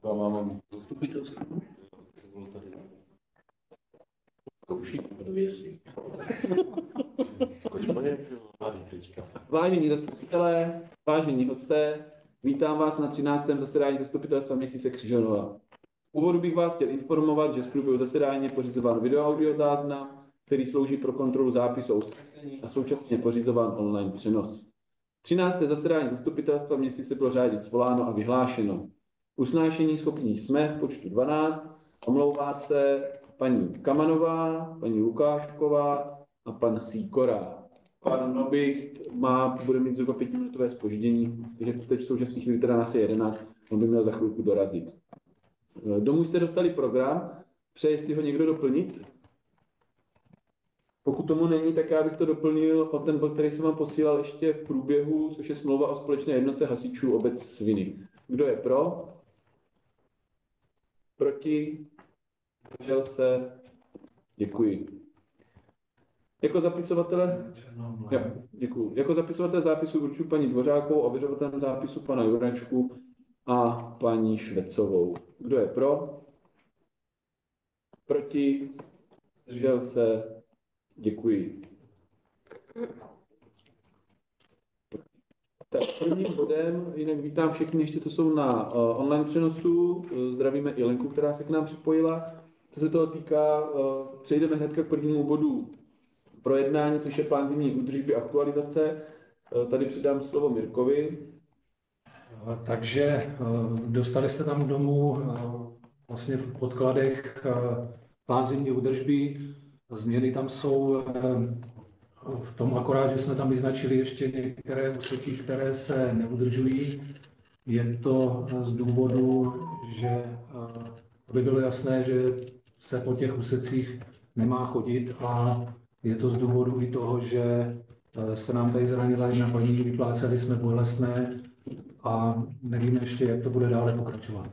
Já mám zastupitelství. Zkouší do věcí. Vážení zastupitelé, vážení hosté, vítám vás na 13. zasedání zastupitelstva městyse Křižanova. V úvodu bych vás chtěl informovat, že z průběhu zasedání je pořizován video-audio záznam, který slouží pro kontrolu zápisu a usnesení a současně pořizován online přenos. 13. zasedání zastupitelstva městyse bylo řádně svoláno a vyhlášeno. Usnášení schopní jsme v počtu 12, omlouvá se paní Kamanová, paní Lukášková a pan Sýkora. Pan Nobicht bude mít zhruba 5minutové zpoždění, takže teď v současné chvíli teda nás je 11, on by měl za chvilku dorazit. Domů jste dostali program, přeje si ho někdo doplnit? Pokud tomu není, tak já bych to doplnil o ten bod, který jsem vám posílal ještě v průběhu, což je smlouva o společné jednotce hasičů obec Sviny. Kdo je pro? Proti? Držel se? Děkuji. Jako zapisovatele, děkuji. Jako zapisovatele zápisu určuji paní Dvořákovou, ověřovatelem zápisu pana Juračku a paní Švecovou. Kdo je pro? Proti? Zdržel se? Děkuji. Tak prvním bodem, jinak vítám všechny, ještě to jsou na online přenosu. Zdravíme i Lenku, která se k nám připojila. Co se toho týká, přejdeme hned k prvnímu bodu projednání, což je plán zimní údržby aktualizace. Tady přidám slovo Mirkovi. Takže dostali jste tam domů vlastně v podkladech plán zimní údržby. Změny tam jsou v tom akorát, že jsme tam vyznačili ještě některé úseky, které se neudržují. Je to z důvodu, že aby bylo jasné, že se po těch úsecích nemá chodit, a je to z důvodu i toho, že se nám tady zranila jedna paní, vypláceli jsme bolestné a nevíme ještě, jak to bude dále pokračovat.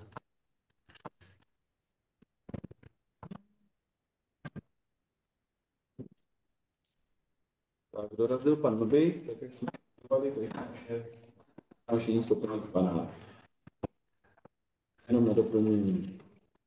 Tak dorazil pan Noby, tak jak jsme říkali, to je další 112. Jenom na doplnění.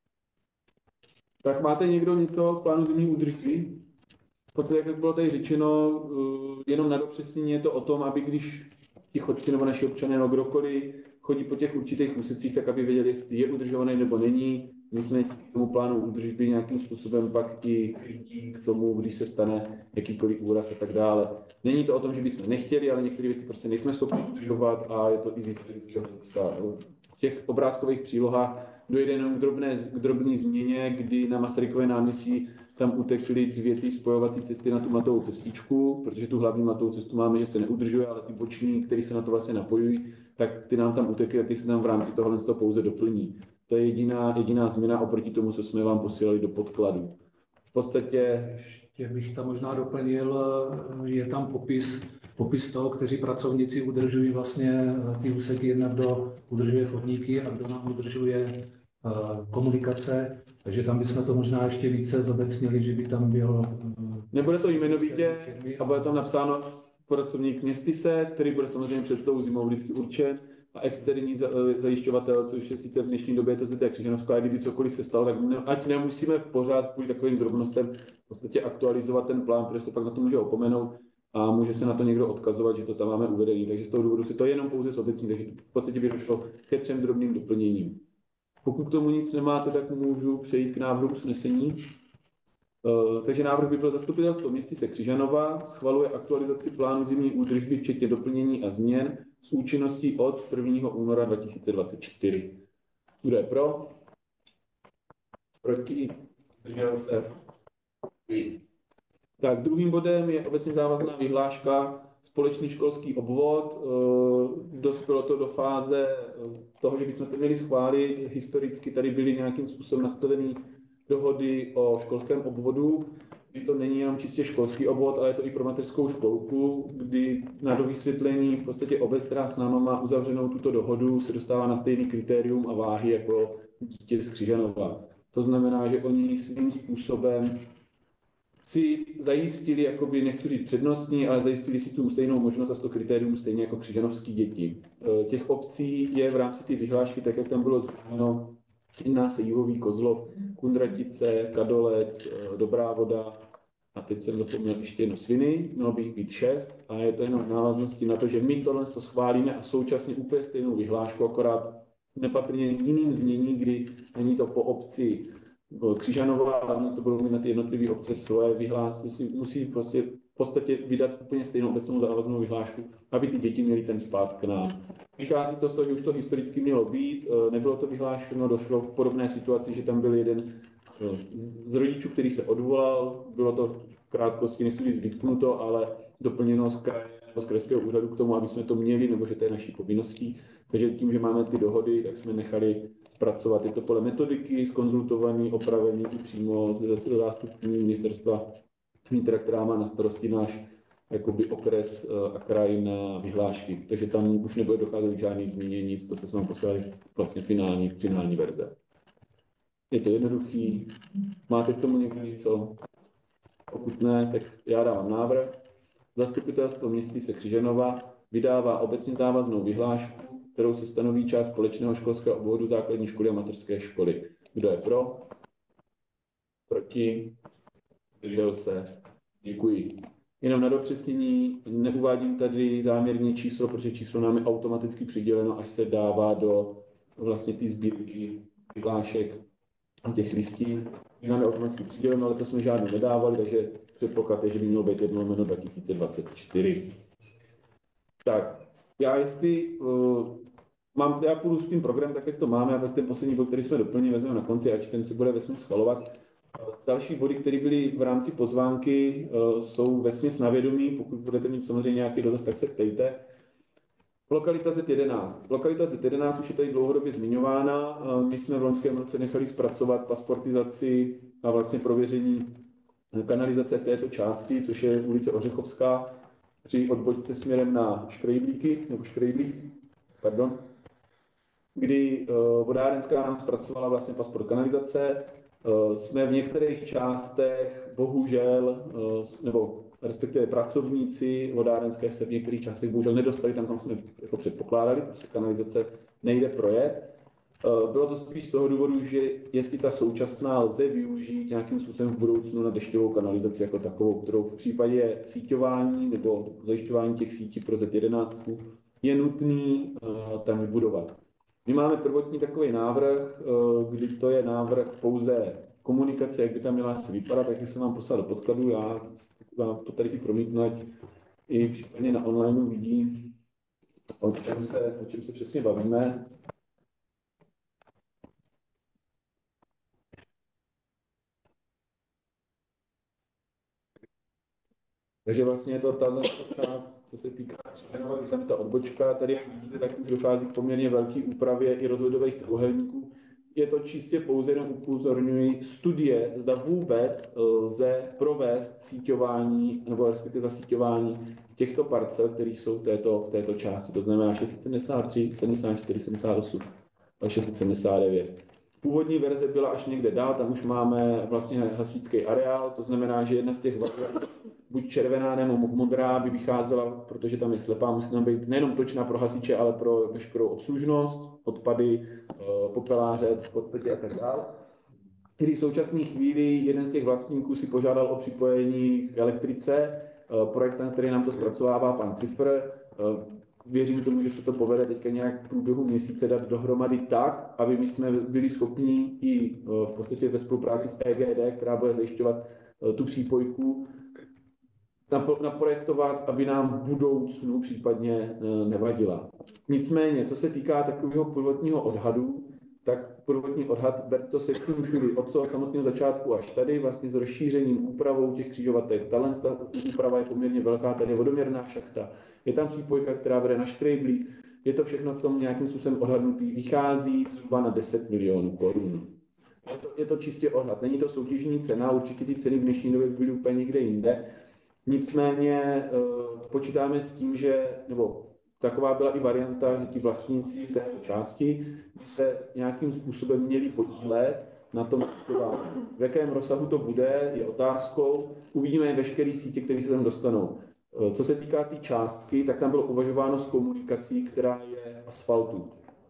Tak máte někdo něco k plánu zimní údržby? V podstatě, jak bylo tady řečeno, jenom na dopřesnění je to o tom, aby když ti chodci nebo naši občané nebo kdokoliv chodí po těch určitých úsecích, tak aby věděli, jestli je udržovaný nebo není. My jsme k tomu plánu údržby nějakým způsobem pak i krytí k tomu, když se stane jakýkoliv úraz a tak dále. Není to o tom, že bychom nechtěli, ale některé věci prostě nejsme schopni udržovat a je to i z historického hlediska. V těch obrázkových přílohách dojde jenom k drobné změně, kdy na Masarykově náměstí tam utekly dvě ty spojovací cesty na tu mlatovou cestičku, protože tu hlavní mlatovou cestu máme, že se neudržuje, ale ty boční, které se na to vlastně napojují, tak ty nám tam utekly a ty se tam v rámci tohohle pouze doplní. To je jediná změna oproti tomu, co jsme vám posílali do podkladu. V podstatě... Ještě bych tam možná doplnil, je tam popis toho, kteří pracovníci udržují vlastně ty úseky, jednak kdo udržuje chodníky a kdo nám udržuje komunikace, takže tam bychom to možná ještě více zobecnili, že by tam byl... Nebude to jmenovitě a bude tam napsáno pracovník městyse, který bude samozřejmě před tou zimou vždycky určen, a externí zajišťovatel, což je sice v dnešní době to zde Křižanovská, a kdyby cokoliv se stalo, tak ať nemusíme v pořád kvůli takovým drobnostem v podstatě aktualizovat ten plán, protože se pak na to může opomenout a může se na to někdo odkazovat, že to tam máme uvedený. Takže z toho důvodu si to jenom pouze zobecní, takže v podstatě by došlo ke 3 drobným doplněním. Pokud k tomu nic nemáte, tak můžu přejít k návrhu usnesení. Takže návrh by byl: zastupitelstvo městyse Křižanova schvaluje aktualizaci plánu zimní údržby včetně doplnění a změn s účinností od 1. února 2024. Kdo je pro? Proti? Zdržel se? Tak druhým bodem je obecně závazná vyhláška společný školský obvod. Dospělo to do fáze toho, že bychom to měli schválit. Historicky tady byly nějakým způsobem nastavené dohody o školském obvodu, kdy to není jenom čistě školský obvod, ale je to i pro mateřskou školku, kdy na dovysvětlení v podstatě obec, která s náma má uzavřenou tuto dohodu, se dostává na stejný kritérium a váhy jako dítě z Křižanova. To znamená, že oni svým způsobem si zajistili, jakoby, nechci říct přednostní, ale zajistili si tu stejnou možnost a to kritérium stejně jako křižanovský děti. Těch obcí je v rámci té vyhlášky, tak jak tam bylo zmíněno, Jedná se Jihový Kozlov, Kundratice, Kadolec, Dobrá Voda a teď jsem zapomněl ještě jedno Sviny, mělo by jich být 6 a je to jenom v návaznosti na to, že my tohle to schválíme a současně úplně stejnou vyhlášku, akorát nepatrně jiným znění, kdy není to po obci Křižanova, ale to budou mít na ty jednotlivé obce svoje vyhlásky, si musí prostě v podstatě vydat úplně stejnou obecnou závaznou vyhlášku, aby ty děti měly ten spát k nám. Vychází to z toho, že už to historicky mělo být, nebylo to vyhlášeno, došlo k podobné situaci, že tam byl jeden z rodičů, který se odvolal, bylo to v krátkosti, nechci říct vytknuto, ale doplněno z kraje nebo z krajského úřadu k tomu, aby jsme to měli, nebo že to je naší povinností. Takže tím, že máme ty dohody, tak jsme nechali pracovat tyto podle metodiky, skonzultovaný, opravený i přímo ze zástupní ministerstva vnitra, která má na starosti náš jakoby okres a kraj na vyhlášky. Takže tam už nebude docházet k žádný změnění, to, co jsme vám poslali, vlastně finální verze. Je to jednoduchý. Máte k tomu někdo něco? Pokud ne, tak já dávám návrh. Zastupitelstvo městyse Křižanova vydává obecně závaznou vyhlášku, kterou se stanoví část společného školského obvodu základní školy a mateřské školy. Kdo je pro? Proti? Zdržel se? Děkuji. Jenom na dopřesnění, neuvádím tady záměrně číslo, protože číslo nám je automaticky přiděleno, až se dává do vlastně té sbírky vyhlášek těch listin. Nám je automaticky přiděleno, ale to jsme žádnou nedávali, takže předpoklad je, že by mělo být 1/2024. Tak, já půjdu s tím programem, tak jak to máme, a pak ten poslední bod, který jsme doplnili, vezmeme na konci, ač ten se bude vesměs schvalovat. Další body, které byly v rámci pozvánky, jsou vesměs na vědomí. Pokud budete mít samozřejmě nějaký dotaz, tak se ptejte. Lokalita Z11. Lokalita Z11 už je tady dlouhodobě zmiňována. My jsme v loňském roce nechali zpracovat pasportizaci a vlastně prověření kanalizace v této části, což je ulice Ořechovská, při odbočce směrem na Škrejblík, kdy vodárenská nám zpracovala vlastně pasport kanalizace. Jsme v některých částech, bohužel, nebo respektive pracovníci vodárenské se v některých částech bohužel nedostali tam, kam jsme jako předpokládali, protože kanalizace nejde projet. Bylo to spíš z toho důvodu, že jestli ta současná lze využít nějakým způsobem v budoucnu na dešťovou kanalizaci jako takovou, kterou v případě síťování nebo zajišťování těch sítí pro Z11 je nutný tam vybudovat. My máme prvotní takový návrh, kdy to je návrh pouze komunikace, jak by tam měla asi vypadat, tak jsem vám poslal do podkladu, já vám to tady i promítnu, ať i případně na online vidí, o čem se přesně bavíme. Takže vlastně je to tato část, co se týká když tam ta odbočka, tady jak vidíte, tak už dochází k poměrně velké úpravě i rozvodových trojúhelníků. Je to čistě pouze jenom upozorňuji studie, zda vůbec lze provést síťování nebo respektive zasíťování těchto parcel, které jsou v této části, to znamená 673, 74, 78 a 679. Původní verze byla až někde dál, tam už máme vlastně hasičský areál, to znamená, že jedna z těch variant, buď červená nebo modrá, by vycházela, protože tam je slepá, musí tam být nejenom točná pro hasiče, ale pro veškerou obslužnost, odpady, popeláře v podstatě a tak dále. Kdy v současné chvíli jeden z těch vlastníků si požádal o připojení k elektrice, projektant, který nám to zpracovává, pan Cifr. Věřím tomu, že se to povede teďka nějak v průběhu měsíce dát dohromady tak, aby my jsme byli schopni i v podstatě ve spolupráci s EGD, která bude zajišťovat tu přípojku, naprojektovat, aby nám v budoucnu případně nevadila. Nicméně, co se týká takového prvotního odhadu, tak prvotní odhad, to se všude od toho samotného začátku až tady, vlastně s rozšířením úpravou těch křižovatek. Tahle úprava je poměrně velká, tady je vodoměrná šachta, je tam přípojka, která vede na Škrejblík, je to všechno v tom nějakým způsobem odhadnutý, vychází zhruba na 10 milionů korun. Je to čistě odhad, není to soutěžní cena, určitě ty ceny v dnešní době byly úplně někde jinde. Nicméně počítáme s tím, že, nebo taková byla i varianta, že ti vlastníci v této části se nějakým způsobem měli podílet na tom, v jakém rozsahu to bude, je otázkou. Uvidíme veškeré sítě, které se tam dostanou. Co se týká té částky, tak tam bylo uvažováno s komunikací, která je v asfaltu.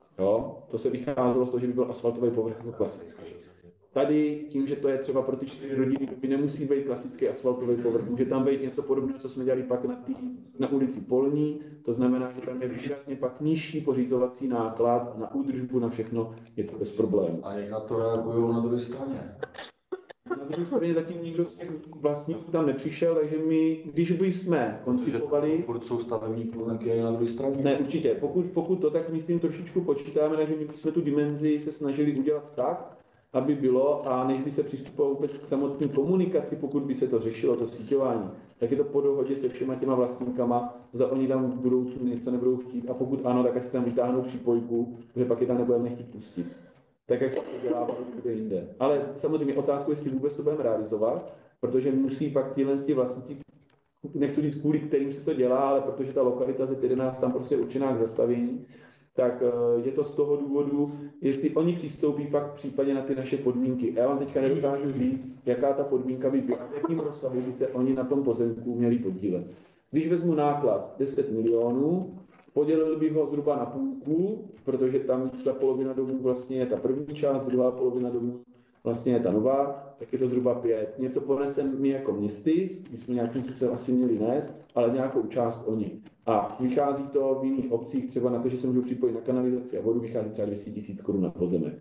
Jo? To se vycházelo z toho, že by byl asfaltový povrch jako klasický. Tady tím, že to je třeba pro ty 4 rodiny, by nemusí být klasický asfaltový povrch, může tam být něco podobného, co jsme dělali pak na ulici Polní, to znamená, že tam je výrazně pak nižší pořizovací náklad na údržbu, na všechno, je to bez problémů. A jak na to reagují na druhé straně? Na druhé straně zatím nikdo z těch vlastníků tam nepřišel, takže my, když by jsme koncipovali... Furt jsou stavební pozemky na druhé straně? Ne, určitě. Pokud to, tak my s tím trošičku počítáme, takže my jsme tu dimenzi se snažili udělat tak, aby bylo, a než by se přistupovalo vůbec k samotné komunikaci, pokud by se to řešilo, to síťování, tak je to po dohodě se všema těma vlastníkama, za oni tam v budoucnu něco nebudou chtít, a pokud ano, tak ať si tam vytáhnou přípojku, protože pak je tam nebudeme chtít pustit. Tak, jak se to dělá všude jinde. Ale samozřejmě otázku, jestli vůbec to budeme realizovat, protože musí pak ti vlastníci, nechci říct kvůli kterým se to dělá, ale protože ta lokalita Z11 tam prostě je určená k zastavění, tak je to z toho důvodu, jestli oni přistoupí pak v případě na ty naše podmínky. Já vám teďka nedokážu říct, jaká ta podmínka by byla, v jakým rozsahu by se oni na tom pozemku měli podílet. Když vezmu náklad 10 milionů, podělil bych ho zhruba na půlku, protože tam ta polovina domů vlastně je ta první část, druhá polovina domů vlastně je ta nová, tak je to zhruba 5. Něco poneseme my jako městys, my jsme nějakým způsobem asi měli nést, ale nějakou část oni. A vychází to v jiných obcích třeba na to, že se můžou připojit na kanalizaci a vodu, vychází třeba 200 000 korun na pozemek.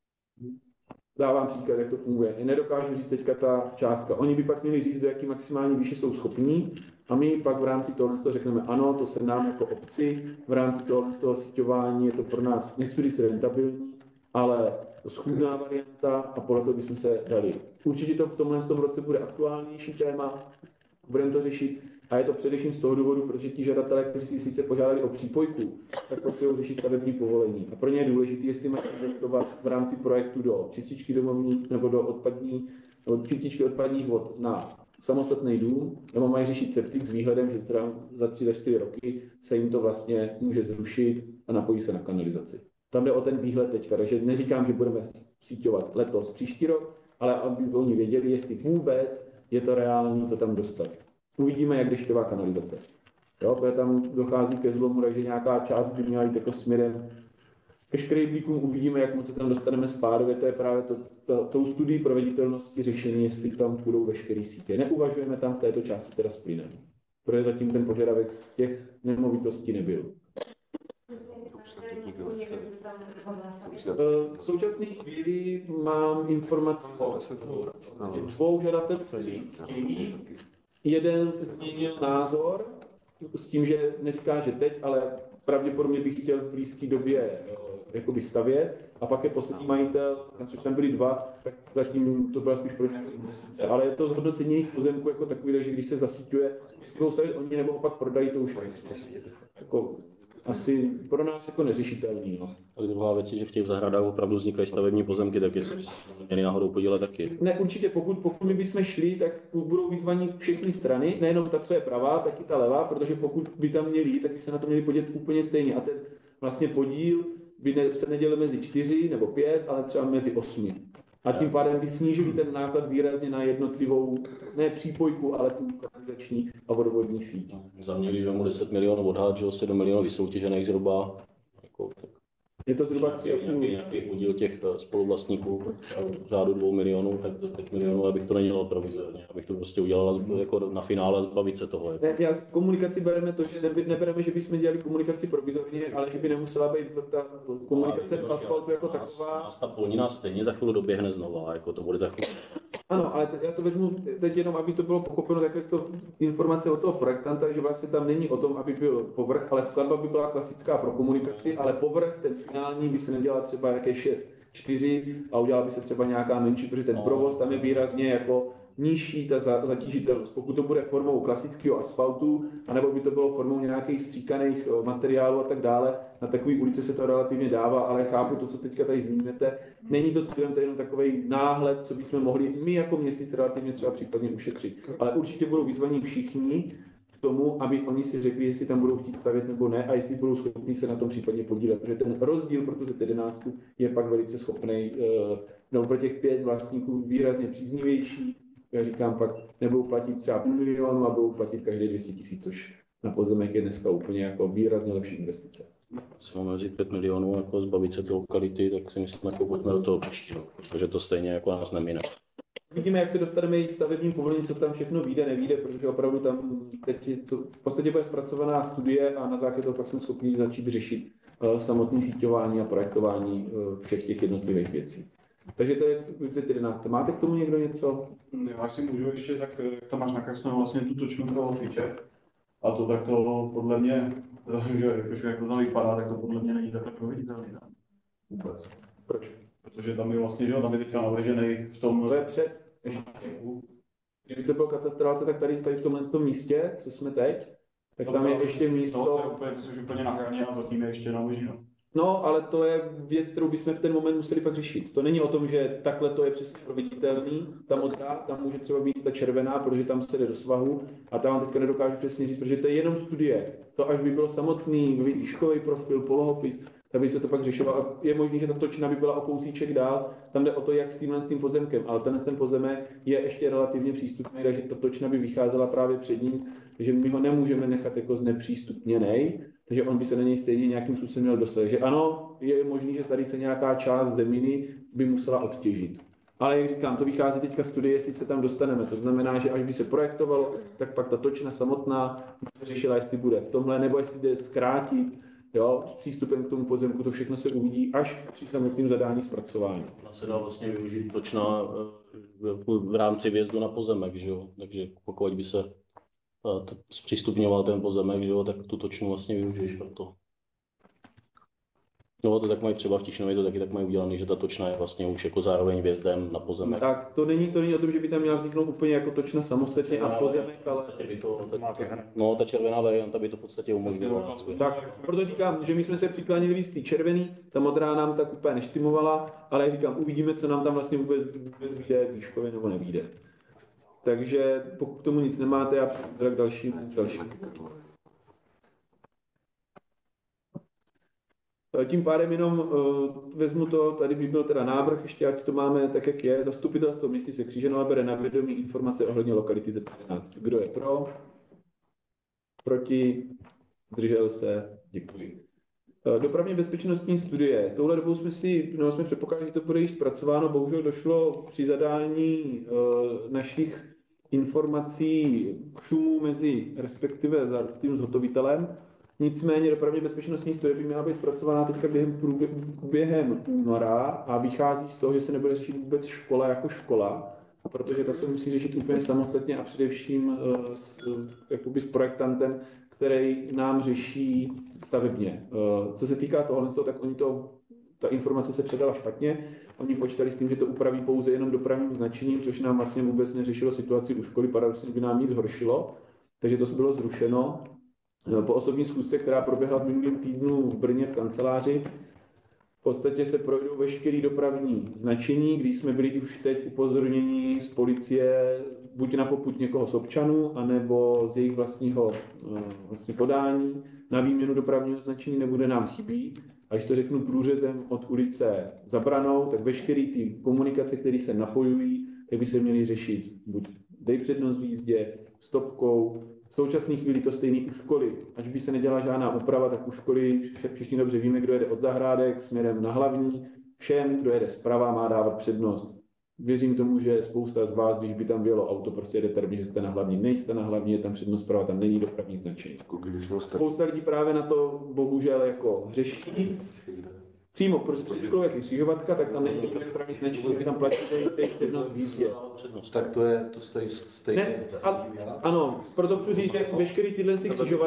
Dávám příklad, jak to funguje. Nedokážu říct teďka ta částka. Oni by pak měli říct, do jaký maximální výše jsou schopní, a my pak v rámci toho řekneme, ano, to se nám jako obci, v rámci toho síťování je to pro nás, nechci říct rentabilní, ale schůdná varianta, a podle toho bychom se dali. Určitě to v tomhle roce bude aktuálnější téma, budeme to řešit, a je to především z toho důvodu, protože ti žadatelé, kteří si sice požádali o přípojku, tak potřebují řešit stavební povolení. A pro ně je důležité, jestli mají investovat v rámci projektu do čističky domovní nebo do čističky odpadních vod na samostatný dům, nebo mají řešit septik s výhledem, že za 3-4 roky se jim to vlastně může zrušit a napojí se na kanalizaci. Tam jde o ten výhled teďka, takže neříkám, že budeme síťovat letos, příští rok, ale aby oni věděli, jestli vůbec je to reálné to tam dostat. Uvidíme, jak dešťová kanalizace. Jo, protože tam dochází ke zlomu, takže nějaká část by měla jít jako směrem ke škrejblíkům, uvidíme, jak moc se tam dostaneme spádově, to je právě tou studií proveditelnosti řešení, jestli tam půjdou veškeré sítě. Neuvažujeme tam v této části teda s plynem, protože zatím ten požadavek z těch nemovitostí nebyl. V současné chvíli mám informaci o 2 žadatelů, kteří chtějí. Jeden změnil názor s tím, že neříká, že teď, ale pravděpodobně bych chtěl v blízké době jakoby stavět. A pak je poslední majitel, což tam byli 2, tak zatím to byla spíš pro nějaké investice. Ale je to zhodnocení jejich pozemku jako takový, takže když se zasíťuje, jestli budou stavět oni nebo ho pak prodají, to už jako asi pro nás jako neřešitelný. No. A druhá věc je, že v těch zahradách opravdu vznikají stavební pozemky, tak jestli měli náhodou podílet taky. Ne, určitě, pokud my bychom šli, tak budou vyzvaní všechny strany, nejenom ta, co je pravá, tak i ta levá, protože pokud by tam měli, tak by se na to měli podílet úplně stejně. A ten vlastně podíl by se nedělil mezi 4 nebo 5, ale třeba mezi 8. A tím pádem by snížili ten náklad výrazně na jednotlivou, ne přípojku, ale tu kanalizační a vodovodní síť. Za mě, když mu 10 milionů odhad, že 7 milionů vysoutěžených zhruba, jako, tak je to zhruba 3,5. Nějaký podíl těch spoluvlastníků v řádu 2 milionů, tak do 5 milionů, abych to nedělal provizorně, abych to prostě udělal jako na finále zbavit se toho. Ne, komunikaci bereme to, že nebereme, že bychom dělali komunikaci provizorně, ale že by nemusela být ta komunikace v asfaltu jako taková. Nás ta polnina stejně za chvíli doběhne znova, jako to bude za chvíli. Ano, ale já to vezmu teď jenom, aby to bylo pochopeno, tak jak to informace od toho projektanta, že vlastně tam není o tom, aby byl povrch, ale skladba by byla klasická pro komunikaci, ale povrch, ten finální, by se nedělal třeba jaké 6-4 a udělala by se třeba nějaká menší, protože ten provoz tam je výrazně jako nižší ta zatížitelnost. Pokud to bude formou klasického asfaltu, anebo by to bylo formou nějakých stříkaných materiálů a tak dále, na takové ulici se to relativně dává, ale chápu to, co teďka tady zmíníte. Není to cílem, to je jenom takový náhled, co bychom mohli my jako měsíc relativně třeba případně ušetřit. Ale určitě budou vyzvaní všichni k tomu, aby oni si řekli, jestli tam budou chtít stavět nebo ne a jestli budou schopni se na tom případně podílet. Protože ten rozdíl pro tu Z11 je pak velice schopný, no pro těch 5 vlastníků výrazně příznivější. Já říkám, pak nebudou platit třeba 500 000 a budou platit každý 200 000, což na pozemek je dneska úplně jako výrazně lepší investice. Asi máme vzít 5 milionů, jako zbavit se ty lokality, tak si myslím, jako pojďme do toho příštího, protože to stejně jako nás nemine. Vidíme, jak se dostaneme i stavebním povolením, co tam všechno vyjde, nevyjde, protože opravdu tam teď je to, v podstatě bude zpracovaná studie a na základě toho pak jsme schopni začít řešit samotné síťování a projektování všech těch jednotlivých věcí. Takže to je 2011. Máte k tomu někdo něco? Já asi můžu ještě, tak jak to máš nakreslenou vlastně tu točnu toho tyče. A to tak to podle mě, že jak to tam vypadá, tak to podle mě není takhle proveditelný tam. Vůbec. Proč? Protože tam je vlastně, že jo, tam je teďka navržený v tom... To je před. Kdyby to bylo katastrálce, tak tady v tomhle místě, co jsme teď, tak tam je ještě místo... To je úplně na hraně a zatím je ještě na možino. No, ale to je věc, kterou bychom v ten moment museli pak řešit. To není o tom, že takhle to je přesně proveditelný, ta modrá, tam může třeba být ta červená, protože tam se jde do svahu a tam vám teďka nedokážu přesně říct, protože to je jenom studie. To až by bylo samotný výškový profil, polohopis, tak by se to pak řešilo. A je možné, že ta točna by byla o kousíček dál, tam jde o to, jak s tím pozemkem, ale ten pozemek je ještě relativně přístupný, takže ta točna by vycházela právě před ním, takže my ho nemůžeme nechat jako znepřístupněnej, takže on by se na něj stejně nějakým způsobem měl dostat. Takže ano, je možné, že tady se nějaká část zeminy by musela odtěžit. Ale jak říkám, to vychází teďka studie, jestli se tam dostaneme. To znamená, že až by se projektovalo, tak pak ta točna samotná by se řešila, jestli bude v tomhle, nebo jestli jde zkrátit, jo, s přístupem k tomu pozemku, to všechno se uvidí až při samotném zadání zpracování. Ona se dá vlastně využít točna v rámci vjezdu na pozemek, že jo? Takže pokud by se zpřístupňoval ten pozemek, že jo, tak tu točnu vlastně využiješ pro to. No to tak mají třeba v Tišnově, to taky tak mají udělané, že ta točna je vlastně už jako zároveň vjezdem na pozemek. Tak to není o tom, že by tam měla vzniknout úplně jako točna samostatně a pozemek, ale... No, ta červená varianta by to v podstatě umožnila. Tak, proto říkám, že my jsme se přiklánili víc té červený, ta modrá nám tak úplně neštimovala, ale říkám, uvidíme, co nám tam vlastně vůbec vyjde, výškově nebo nevyjde. Takže pokud k tomu nic nemáte, já přijdu k dalšímu. Tím pádem jenom vezmu to, tady by byl teda návrh, ještě ať to máme tak, jak je. Zastupitelstvo městyse Kříženové bere na vědomí informace ohledně lokality Z11. Kdo je pro? Proti? Zdržel se? Děkuji. Dopravně bezpečnostní studie. Touhle dobou jsme předpokládali, že to bude již zpracováno. Bohužel došlo při zadání našich informací k šumu mezi respektive tím zhotovitelem. Nicméně dopravně bezpečnostní studie by měla být zpracovaná teďka během února a vychází z toho, že se nebude řešit vůbec škola jako škola, protože ta se musí řešit úplně samostatně a především s projektantem, který nám řeší stavebně. Co se týká toho, tak ta informace se předala špatně. Oni počítali s tím, že to upraví pouze jenom dopravním značením, což nám vlastně vůbec neřešilo situaci u školy, paradoxně by nám nic zhoršilo, takže to bylo zrušeno. Po osobní schůzce, která proběhla v minulém týdnu v Brně v kanceláři, v podstatě se projdou veškeré dopravní značení, když jsme byli už teď upozorněni z policie buď na popud někoho z občanů, anebo z jejich vlastního podání na výměnu dopravního značení nebude nám chybí. A když to řeknu průřezem od ulice za Branou, tak veškeré ty komunikace, které se napojují, tak by se měly řešit buď dej přednost v jízdě, stopkou. V současné chvíli to stejný u školy. Až by se nedělala žádná úprava, tak u školy všichni dobře víme, kdo jede od zahrádek směrem na hlavní. Všem, kdo jede zprava, má dávat přednost. Věřím tomu, že spousta z vás, když by tam bylo auto, prostě jede termín, že jste na hlavní, nejste na hlavní, je tam přednost zprava, tam není dopravní značení. Spousta lidí právě na to bohužel jako hřeší. Přímo před školou, jak je křižovatka, tak tam není dopravní značení, tam platí přednost v jízdě. Tak to je to stejné. Ano, proto chci říct, že veškeré tyhle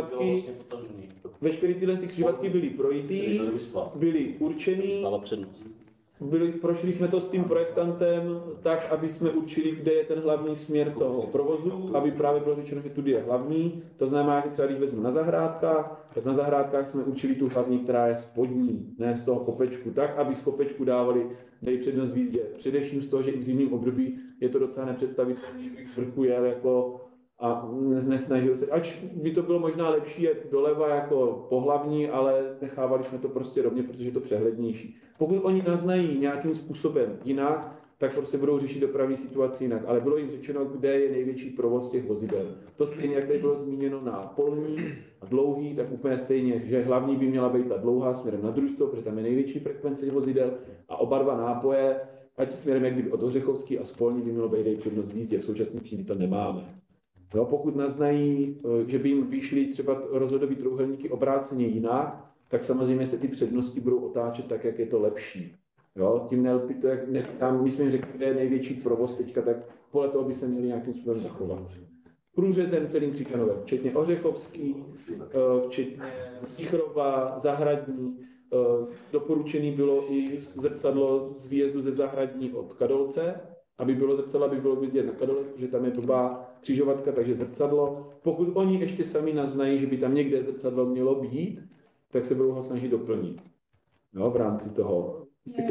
křižovatky byly projitý, byly určený, prošli jsme to s tím projektantem tak, aby jsme určili, kde je ten hlavní směr toho provozu, aby právě bylo řečeno, že tudy je hlavní. To znamená, že třeba když vezmu na zahrádkách, tak na zahrádkách jsme určili tu hlavní, která je spodní, ne z toho kopečku, tak, aby z kopečku dávali přednost v jízdě. Především z toho, že i v zimním období je to docela nepředstavitelné, že bych z vrchu jel jako a nesnažil se, ač by to bylo možná lepší jet doleva jako po hlavní, ale nechávali jsme to prostě rovně, protože je to přehlednější. Pokud oni naznají nějakým způsobem jinak, tak prostě budou řešit dopravní situaci jinak. Ale bylo jim řečeno, kde je největší provoz těch vozidel. To stejně, jak tady bylo zmíněno na polní a dlouhý, tak úplně stejně, že hlavní by měla být ta dlouhá směrem na družstvo, protože tam je největší frekvence vozidel a oba dva nápoje, ať směrem jak kdyby od Ořechovský a Spolní by mělo být přednost v jízdě. V současné chvíli to nemáme. No, pokud naznají, že by jim vyšly třeba rozhodové trojúhelníky obráceně jinak, tak samozřejmě se ty přednosti budou otáčet tak, jak je to lepší. Jo? Tím nelpí to, jak tam my jsme jim řekli, kde je největší provoz teďka, tak podle toho by se měli nějakým způsobem zachovat. Průřezem celým Křikanovem, včetně Ořechovský, včetně Sichrova, Zahradní. Doporučený bylo i zrcadlo z výjezdu ze Zahradní od Kadolce, aby bylo zrcadlo, aby bylo vidět na Kadolec, protože tam je blbá křižovatka, takže zrcadlo. Pokud oni ještě sami naznají, že by tam někde zrcadlo mělo být, tak se budou ho snažit doplnit. No, v rámci toho.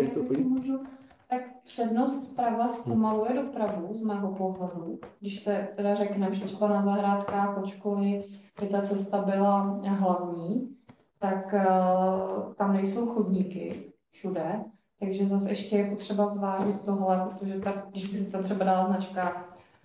Tak přednost zprava zpomaluje dopravu z mého pohledu. Když se teda řekneme, že třeba na zahrádkách od školy by ta cesta byla hlavní, tak tam nejsou chodníky všude. Takže zase ještě je potřeba zvážit tohle, protože když by se tam třeba dala značka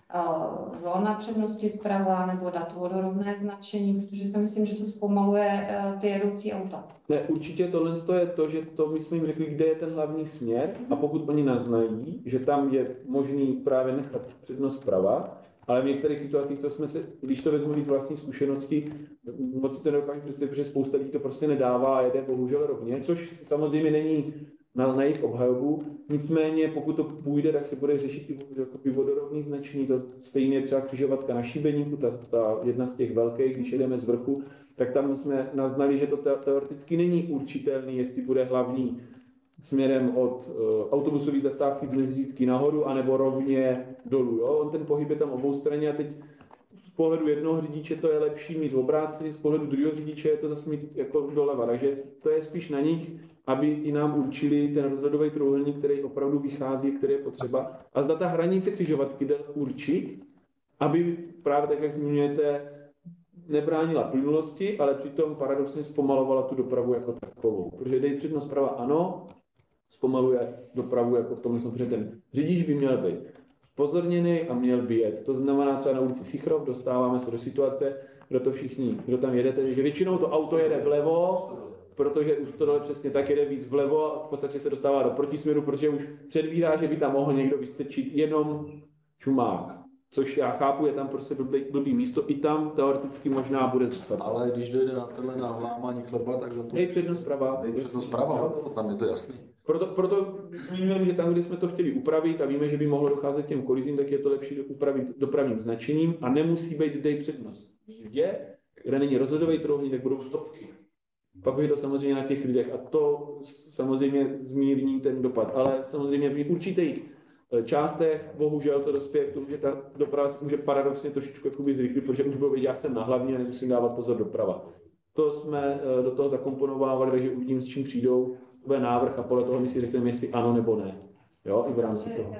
zóna přednosti zprava nebo dát vodorovné značení, protože si myslím, že to zpomaluje ty jedoucí auta. Ne, určitě tohle je to, že to my jsme jim řekli, kde je ten hlavní směr a pokud oni naznají, že tam je možný právě nechat přednost zprava, ale v některých situacích to jsme se, když to vezmu z vlastní zkušenosti, moc si to nedokážu představit, protože spousta lidí to prostě nedává a jede bohužel rovně, což samozřejmě není na jejich obhajobu. Nicméně, pokud to půjde, tak se bude řešit i vodorovný značení, to stejně třeba křižovatka na Šíbeníku, ta jedna z těch velkých, když jedeme z vrchu, tak tam jsme naznali, že to teoreticky není určitelný, jestli bude hlavní směrem od autobusové zastávky z Meziřícký nahoru, anebo rovně dolů. Jo? On ten pohyb je tam obou straně a teď z pohledu jednoho řidiče to je lepší mít v obráci, z pohledu druhého řidiče je to zase mít jako doleva. Takže to je spíš na nich, aby i nám určili ten rozhledový trojúhelník, který opravdu vychází, který je potřeba. A zda ta hranice křižovatky jde určit, aby právě tak, jak zmiňujete, nebránila plynulosti, ale přitom paradoxně zpomalovala tu dopravu jako takovou. Protože dej přednost prava ano, zpomaluje dopravu jako v tom, že ten řidič by měl být pozorněný a měl by jet. To znamená třeba na ulici Sichrov dostáváme se do situace, kdo tam jedete, že většinou to auto jede vlevo, protože už to dole přesně tak jede víc vlevo a v podstatě se dostává do protisměru, protože už předvídá, že by tam mohl někdo vystrčit jenom čumák. Což já chápu, je tam prostě blbý místo, i tam teoreticky možná bude zrcadlo. Ale když dojde na tenhle na lámání chleba, tak za to... Dej přednost prava. Dej přednost prava, tam je to jasný. Proto zmiňujeme, že tam, kde jsme to chtěli upravit a víme, že by mohlo docházet k těm kolizím, tak je to lepší upravit dopravním značením a nemusí být dej přednost v jízdě, kde není rozhledový trojúhelník, tak budou stopky. Pak je to samozřejmě na těch lidech a to samozřejmě zmírní ten dopad. Ale samozřejmě v určitých částech bohužel to dospěje k tomu, že ta doprava se může paradoxně trošičku zrychlit, protože už bylo vidět, já jsem na hlavní a nemusím dávat pozor doprava. To jsme do toho zakomponovávali, takže uvidím, s čím přijdou. To bude návrh a podle toho my si řekneme, jestli ano nebo ne. Jo, i v rámci toho.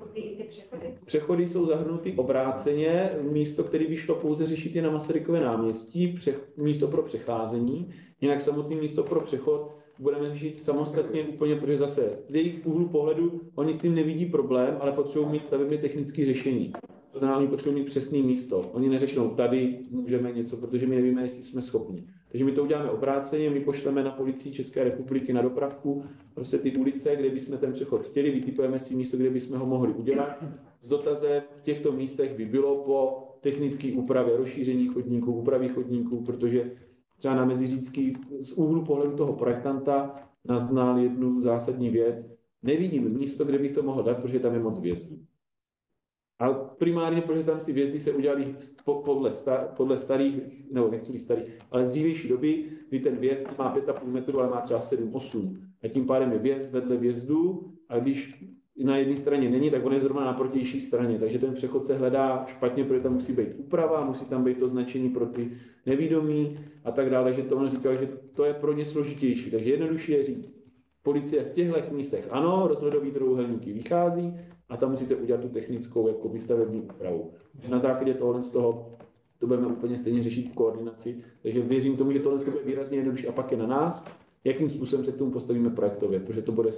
Přechody jsou zahrnuty obráceně, místo, které by šlo pouze řešit je na Masarykově náměstí, místo pro přecházení, jinak samotné místo pro přechod budeme řešit samostatně úplně, protože zase z jejich úhlu pohledu oni s tím nevidí problém, ale potřebují mít stavebně technické řešení. To znamená, oni potřebují mít přesné místo. Oni neřeknou, tady můžeme něco, protože my nevíme, jestli jsme schopni. Takže my to uděláme obráceně, my pošleme na policii České republiky na dopravku prostě ty ulice, kde bychom ten přechod chtěli, vytipujeme si místo, kde bychom ho mohli udělat. S dotazem v těchto místech by bylo po technické úpravě, rozšíření chodníků, úpravy chodníků, protože třeba na Meziřícký z úhlu pohledu toho projektanta naznal jednu zásadní věc. Nevidím místo, kde bych to mohl dát, protože tam je moc vjezdů. Ale primárně, protože tam ty vjezdy se udělaly podle starých, nebo nechci být starých, ale z dřívější doby, kdy ten vjezd má 5,5 metru, ale má třeba 7-8. A tím pádem je vjezd vedle vjezdu a když na jedné straně není, tak on je zrovna na protější straně. Takže ten přechod se hledá špatně, protože tam musí být úprava, musí tam být to značení pro ty nevídomí a tak dále. Takže to on říkal, že to je pro ně složitější. Takže jednodušší je říct, policie v těchto místech ano, rozhledový trojúhelníky vychází a tam musíte udělat tu technickou jako stavební úpravu. Na základě tohle z toho to budeme úplně stejně řešit v koordinaci. Takže věřím tomu, že tohle bude výrazně jednodušší a pak je na nás, jakým způsobem se k tomu postavíme projektově, protože to bude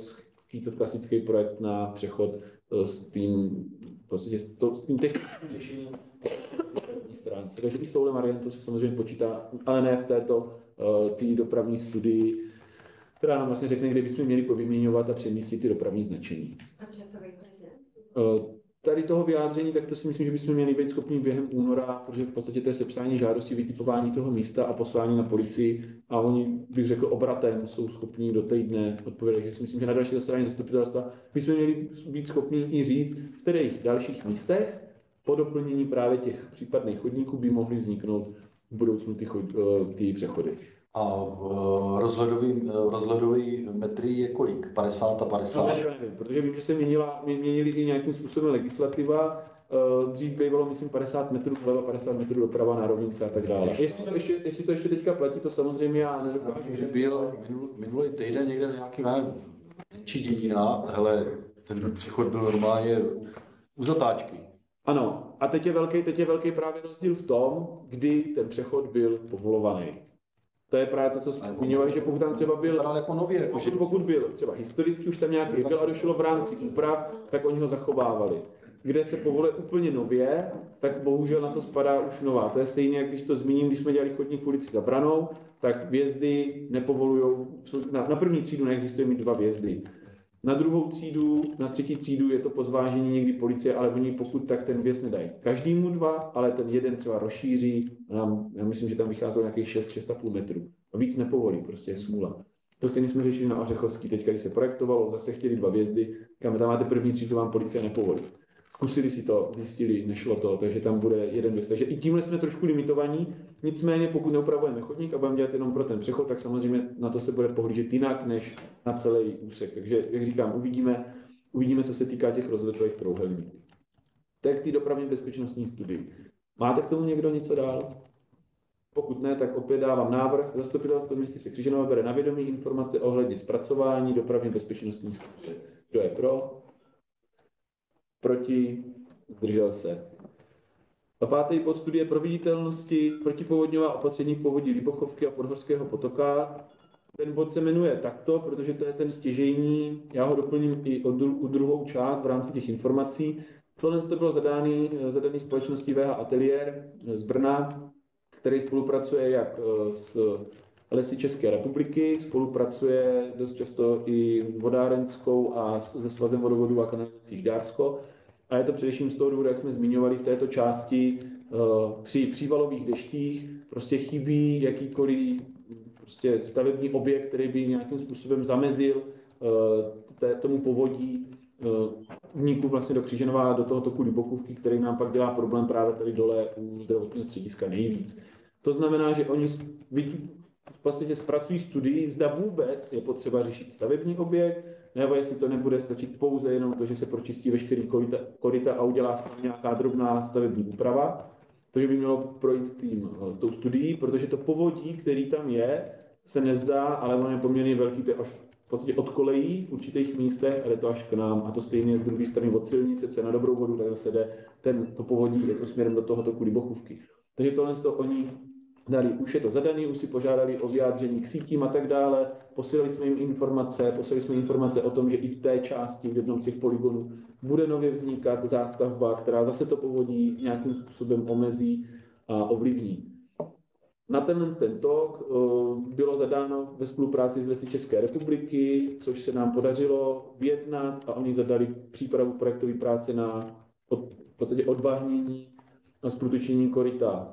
to klasický projekt na přechod s tím, prostě s tím technickým řešením stránce. Takže i s touhle variantou se samozřejmě počítá, ale ne v této té dopravní studii, která nám vlastně řekne, kde bychom měli povyměňovat a přemístit ty dopravní značení. A časový horizont? Tady toho vyjádření, tak to si myslím, že bychom měli být schopni během února, protože v podstatě to je sepsání žádosti, vytipování toho místa a poslání na policii a oni, bych řekl, obratem jsou schopni do týdne odpovědět. Takže si myslím, že na další zasedání zastupitelstva bychom měli být schopni i říct, v kterých dalších místech po doplnění právě těch případných chodníků by mohly vzniknout v budoucnu ty přechody. A rozhledový metry je kolik? 50 a 50? No, nevím, protože vím, že se měnili i nějakým způsobem legislativa. Dřív bývalo, myslím, 50 metrů vleva, 50 metrů doprava na rovnice a tak dále. Jestli to ještě teďka platí, to samozřejmě já nedokážu. Že byl minulý týden někde nějaký menší dědina, hele, ten přechod byl normálně u zatáčky. Ano, a teď je velký právě rozdíl v tom, kdy ten přechod byl povolovaný. To je právě to, co zmiňovali, že pokud tam třeba byl, jako nově, jako že... pokud byl třeba historicky už tam nějaký byl a došlo v rámci úprav, tak oni ho zachovávali. Kde se povoluje úplně nově, tak bohužel na to spadá už nová. To je stejně, jak když to zmíním, když jsme dělali chodník v ulici Za Branou, tak vjezdy nepovolujou, na první třídu neexistuje mít 2 vjezdy. Na druhou třídu, na třetí třídu je to po zvážení někdy policie, ale oni pokud tak ten vjezd nedají každému 2, ale ten jeden třeba rozšíří, já myslím, že tam vycházelo nějakých 6,5 metrů. A víc nepovolí, prostě je smůla. To stejně jsme řešili na Ořechovský, teďka když se projektovalo, zase chtěli 2 vjezdy, kam tam máte první třídu, vám policie nepovolí. Zkusili si to, zjistili, nešlo to, takže tam bude jeden vjezd. Takže i tímhle jsme trošku limitovaní, nicméně pokud neupravujeme chodník a budeme dělat jenom pro ten přechod, tak samozřejmě na to se bude pohlížet jinak než na celý úsek. Takže, jak říkám, uvidíme, co se týká těch rozhledových trouhelníků. Tak ty dopravně bezpečnostní studii. Máte k tomu někdo něco dál? Pokud ne, tak opět dávám návrh. Zastupitelstvo města se Křižanova bere na vědomí informace ohledně zpracování dopravně bezpečnostní studie. Kdo je pro? Proti? Zdržel se. A 5. bod studie proveditelnosti protipovodňová opatření v povodí Libochovky a Podhorského potoka. Ten bod se jmenuje takto, protože to je ten stěžejní. Já ho doplním i o druhou část v rámci těch informací. Tohle to bylo zadaný společností VH Ateliér z Brna, který spolupracuje jak s Lesy České republiky, spolupracuje dost často i s Vodárenskou a se Svazem vodovodů a kanalizací Žďársko. A je to především z toho důvodu, jak jsme zmiňovali v této části, při přívalových deštích prostě chybí jakýkoliv prostě stavební objekt, který by nějakým způsobem zamezil tomu povodí vniku vlastně do Křižanova, do toho toku Libochovky, který nám pak dělá problém právě tady dole u zdravotního střediska nejvíc. To znamená, že oni v podstatě zpracují studii, zda vůbec je potřeba řešit stavební objekt, nebo jestli to nebude stačit pouze jenom to, že se pročistí veškerý koryta a udělá se nějaká drobná stavební úprava. To by mělo projít tou studií, protože to povodí, který tam je, se nezdá, ale on je poměrně velký, to je až v podstatě od kolejí v určitých místech a jde to až k nám. A to stejně z druhé strany od silnice, co je na dobrou vodu, tak zase jde to povodí jako směrem do toho toku Libochovky. Takže tohle oni dali, už je to zadaný, už si požádali o vyjádření k sítím a tak dále, posílali jsme jim informace o tom, že i v té části, v jednom z těch polygonů, bude nově vznikat zástavba, která zase to povodí nějakým způsobem omezí a ovlivní. Na ten tok bylo zadáno ve spolupráci s Lesy České republiky, což se nám podařilo vyjednat a oni zadali přípravu projektové práce na v podstatě odbahnění a zprůtočení koryta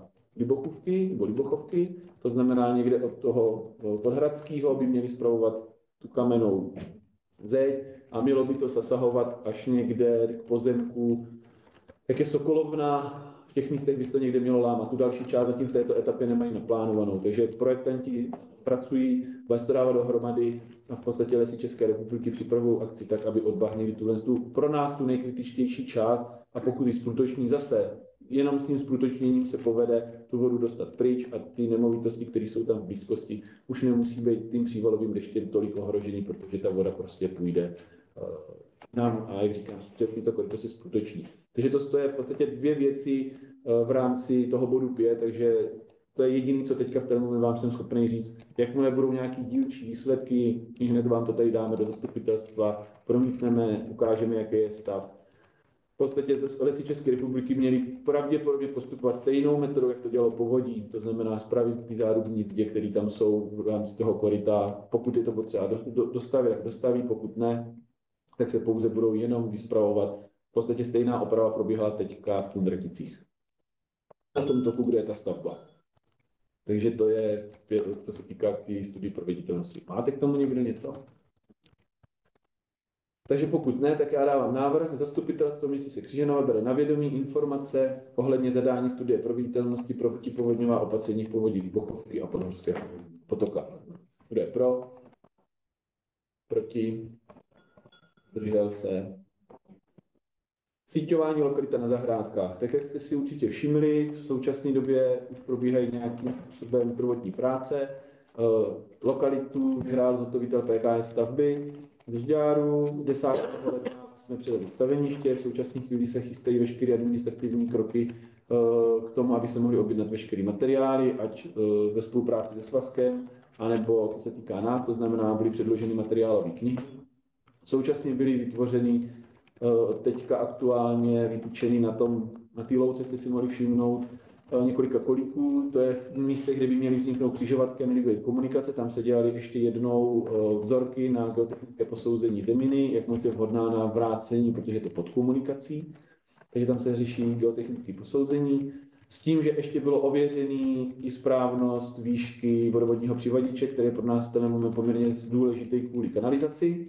Libochovky, to znamená někde od toho Podhradského by měli spravovat tu kamennou zeď a mělo by to zasahovat až někde k pozemku, jak je Sokolovna, v těch místech by se to někde mělo lámat. Tu další část zatím v této etapě nemají naplánovanou, takže projektanti pracují, bude se to dávat dohromady a v podstatě Lesy České republiky připravují akci tak, aby odbahnili pro nás tu nejkritičtější část a pokud ji zprůtoční zase, jenom s tím zprůtočněním se povede tu vodu dostat pryč a ty nemovitosti, které jsou tam v blízkosti, už nemusí být tím přívalovým deštěm tolik ohrožený, protože ta voda prostě půjde nám a jak říkám, před to koryto se zprůtoční. Takže to je v podstatě 2 věci v rámci toho bodu 5, takže To je jediné, co teďka v ten vám jsem schopný říct. Jakmile budou nějaký dílčí výsledky, hned vám to tady dáme do zastupitelstva, promítneme, ukážeme, jaký je stav. V podstatě Lesy České republiky měly pravděpodobně postupovat stejnou metodou, jak to dělalo Povodí, to znamená spravit ty zárubní zdě, které tam jsou v rámci toho koryta. Pokud je to potřeba dostavit, tak dostaví, pokud ne, tak se pouze budou jenom vyspravovat. V podstatě stejná oprava probíhala teďka v Kundraticích. Na tom toku, kde je ta stavba. Takže to je, co se týká té studii proveditelnosti. Máte k tomu někdo něco? Takže pokud ne, tak já dávám návrh. Zastupitelstvo městyse Křižanova bere na vědomí informace ohledně zadání studie proveditelnosti pro protipovodňová opatření v povodí Líbochovky a Podhorského potoka. Kdo je pro? Proti? Zdržel se? Síťování lokalita na zahrádkách. Tak jak jste si určitě všimli, v současné době už probíhají nějakým způsobem prvotní práce. Lokalitu vyhrál zhotovitel PKS stavby z Žďáru. 10. ledna jsme předali staveniště. V současné chvíli se chystají veškeré administrativní kroky k tomu, aby se mohli objednat veškeré materiály, ať ve spolupráci se svazkem, anebo co se týká nás, to znamená, byly předloženy materiálové knihy. Současně byly vytvořeny teďka aktuálně vytyčený na té louce, jste si mohli všimnout, několika kolíků. To je v místech, kde by měly vzniknout křižovatky a měly být komunikace. Tam se dělaly ještě jednou vzorky na geotechnické posouzení zeminy, jak moc je vhodná na vrácení, protože je to pod komunikací. Takže tam se řeší geotechnické posouzení. S tím, že ještě bylo ověřený i správnost výšky vodovodního přivadiče, který je pro nás ten moment poměrně důležitý kvůli kanalizaci.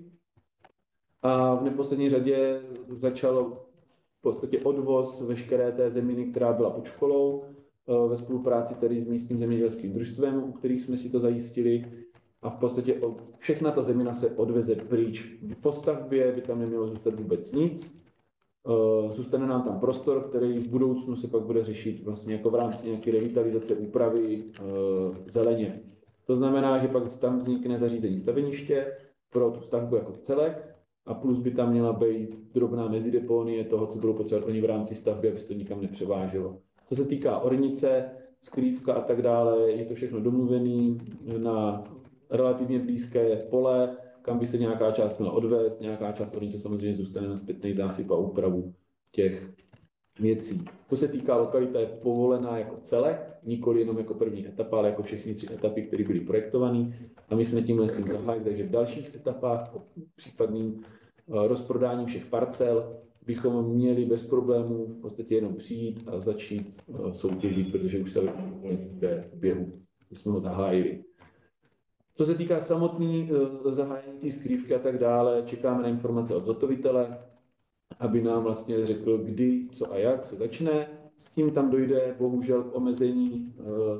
A v neposlední řadě začal v podstatě odvoz veškeré té zeminy, která byla pod školou, ve spolupráci tedy s místním zemědělským družstvem, u kterých jsme si to zajistili. A v podstatě všechna ta zemina se odveze pryč. Po stavbě by tam nemělo zůstat vůbec nic. Zůstane nám tam prostor, který v budoucnu se pak bude řešit vlastně jako v rámci nějaké revitalizace, úpravy zeleně. To znamená, že pak tam vznikne zařízení staveniště pro tu stavbu jako celek. A plus by tam měla být drobná mezideponie toho, co budou potřebovat oni v rámci stavby, aby se to nikam nepřeváželo. Co se týká ornice, skrývka a tak dále, je to všechno domluvené na relativně blízké pole, kam by se nějaká část měla odvést, nějaká část ornice samozřejmě zůstane na zpětný zásyp a úpravu těch věcí. Co se týká lokalita, je povolená jako celek, nikoli jenom jako první etapa, ale jako všechny 3 etapy, které byly projektované. A my jsme tímhle s tím zahájili, takže v dalších etapách po případným rozprodání všech parcel bychom měli bez problémů v podstatě jenom přijít a začít soutěžit, protože už se v běhu, už jsme ho zahájili. Co se týká samotný zahájení té skrývky a tak dále, čekáme na informace od zhotovitele, aby nám vlastně řekl, kdy, co a jak se začne. S tím tam dojde bohužel k omezení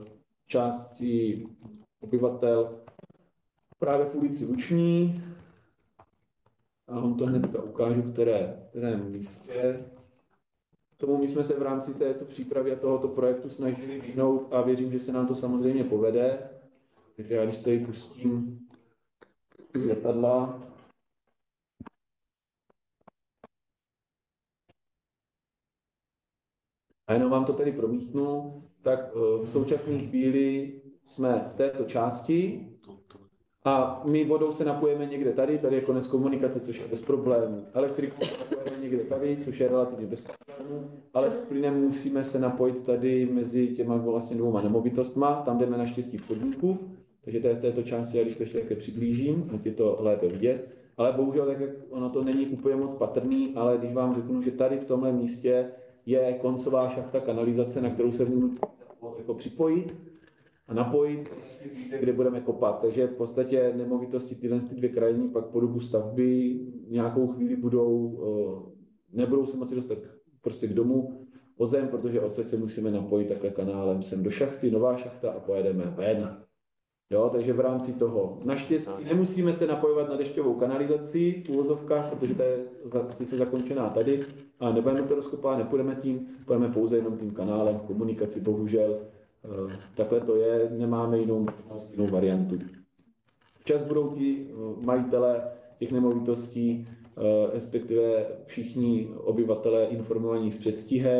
části obyvatel právě v ulici Luční. A on to hnedka ukážu, kterém místě. Tomu my jsme se v rámci této přípravy a tohoto projektu snažili vyhnout a věřím, že se nám to samozřejmě povede. Takže já když tady pustím letadla, a jenom vám to tady promítnu, tak v současné chvíli jsme v této části a my vodou se napojíme někde tady je konec komunikace, což je bez problémů. Elektriku napojíme někde tady, což je relativně bez problémů, ale s plynem musíme se napojit tady mezi těma vlastně 2 nemovitostma, tam jdeme naštěstí v chodníku, takže to je v této části, já když to ještě také přiblížím, ať je to lépe vidět. Ale bohužel tak, jak ono to není úplně moc patrný, ale když vám řeknu, že tady v tomhle místě je koncová šachta kanalizace, na kterou se můžu jako připojit a napojit, kde budeme kopat. Takže v podstatě nemovitosti tyhle 2 krajiny pak po dobu stavby nějakou chvíli nebudou se moci dostat prostě k domu o zem, protože odsud se musíme napojit takhle kanálem sem do šachty, nová šachta a pojedeme ven. Jo, takže v rámci toho naštěstí nemusíme se napojovat na dešťovou kanalizaci v úvozovkách, protože ta je sice zakončená tady, ale nebudeme to rozkopávat, nepůjdeme tím, půjdeme pouze jenom tím kanálem v komunikaci, bohužel. Takhle to je, nemáme jinou možnost, jinou variantu. Včas budou ti majitelé těch nemovitostí, respektive všichni obyvatelé informovaní s předstihem,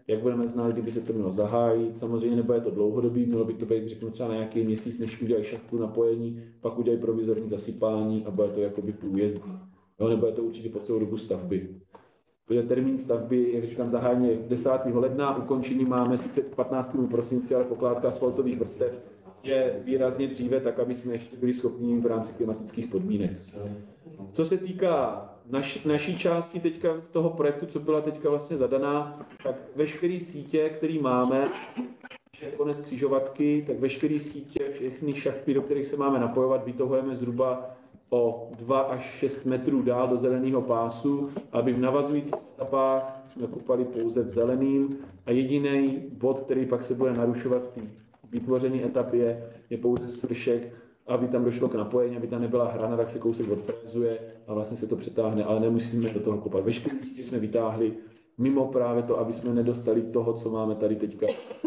jak budeme znát, kdyby se to mělo zahájit. Samozřejmě nebude to dlouhodobý, mělo by to být, řeknu, třeba na nějaký měsíc, než udělají šachtu napojení, pak udělají provizorní zasypání a bude to jakoby průjezdný. Jo, nebude to určitě po celou dobu stavby. Protože termín stavby, jak říkám, zahájení je 10. ledna, ukončení máme sice 15. prosinci, ale pokládka asfaltových vrstev je výrazně dříve, tak aby jsme ještě byli schopni v rámci klimatických podmínek. Co se týká naší části teďka toho projektu, co byla teďka vlastně zadaná, tak veškeré sítě, které máme, je konec křižovatky, tak veškeré sítě, všechny šachty, do kterých se máme napojovat, vytahujeme zhruba o 2 až 6 metrů dál do zeleného pásu, aby v navazujících etapách jsme kopali pouze v zeleným a jediný bod, který pak se bude narušovat v té vytvořené etapě, je pouze svršek, aby tam došlo k napojení, aby tam nebyla hrana, tak se kousek odfrézuje a vlastně se to přetáhne, ale nemusíme do toho kopat. Veškeré sítě jsme vytáhli mimo právě to, aby jsme nedostali toho, co máme tady teďka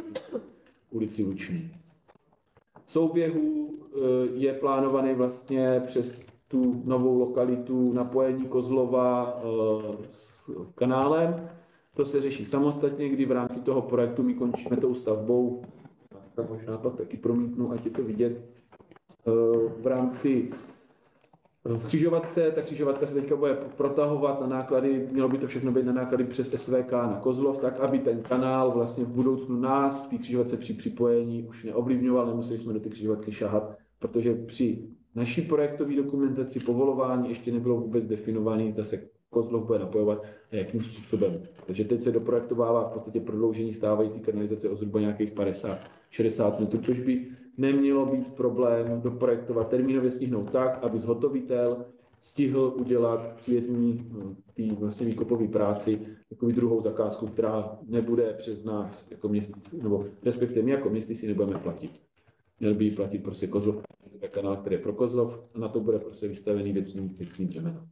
ulici Luční. Souběhu je plánovaný vlastně přes tu novou lokalitu napojení Kozlova s kanálem. To se řeší samostatně, kdy v rámci toho projektu my končíme tou stavbou, tak možná pak taky promítnu, ať je to vidět, v rámci v křižovatce, ta křižovatka se teďka bude protahovat na náklady, mělo by to všechno být na náklady přes SVK na Kozlov, tak aby ten kanál vlastně v budoucnu nás v té křižovatce při připojení už neovlivňoval, nemuseli jsme do té křižovatky šahat, protože při naší projektové dokumentaci povolování ještě nebylo vůbec definovaný, zda se Kozlov bude napojovat a jakým způsobem. Takže teď se doprojektovává v podstatě prodloužení stávající kanalizace o zhruba nějakých 50-60 metrů, což by nemělo být problém doprojektovat, termínově stihnout tak, aby zhotovitel stihl udělat přijetní vlastně výkopový práci, takový druhou zakázku, která nebude přes náš jako měsíc, nebo respektive my jako měsíc si nebudeme platit. Měl by platit prostě Kozlov, kanál, který je pro Kozlov, a na to bude prostě vystavený věcný břemeno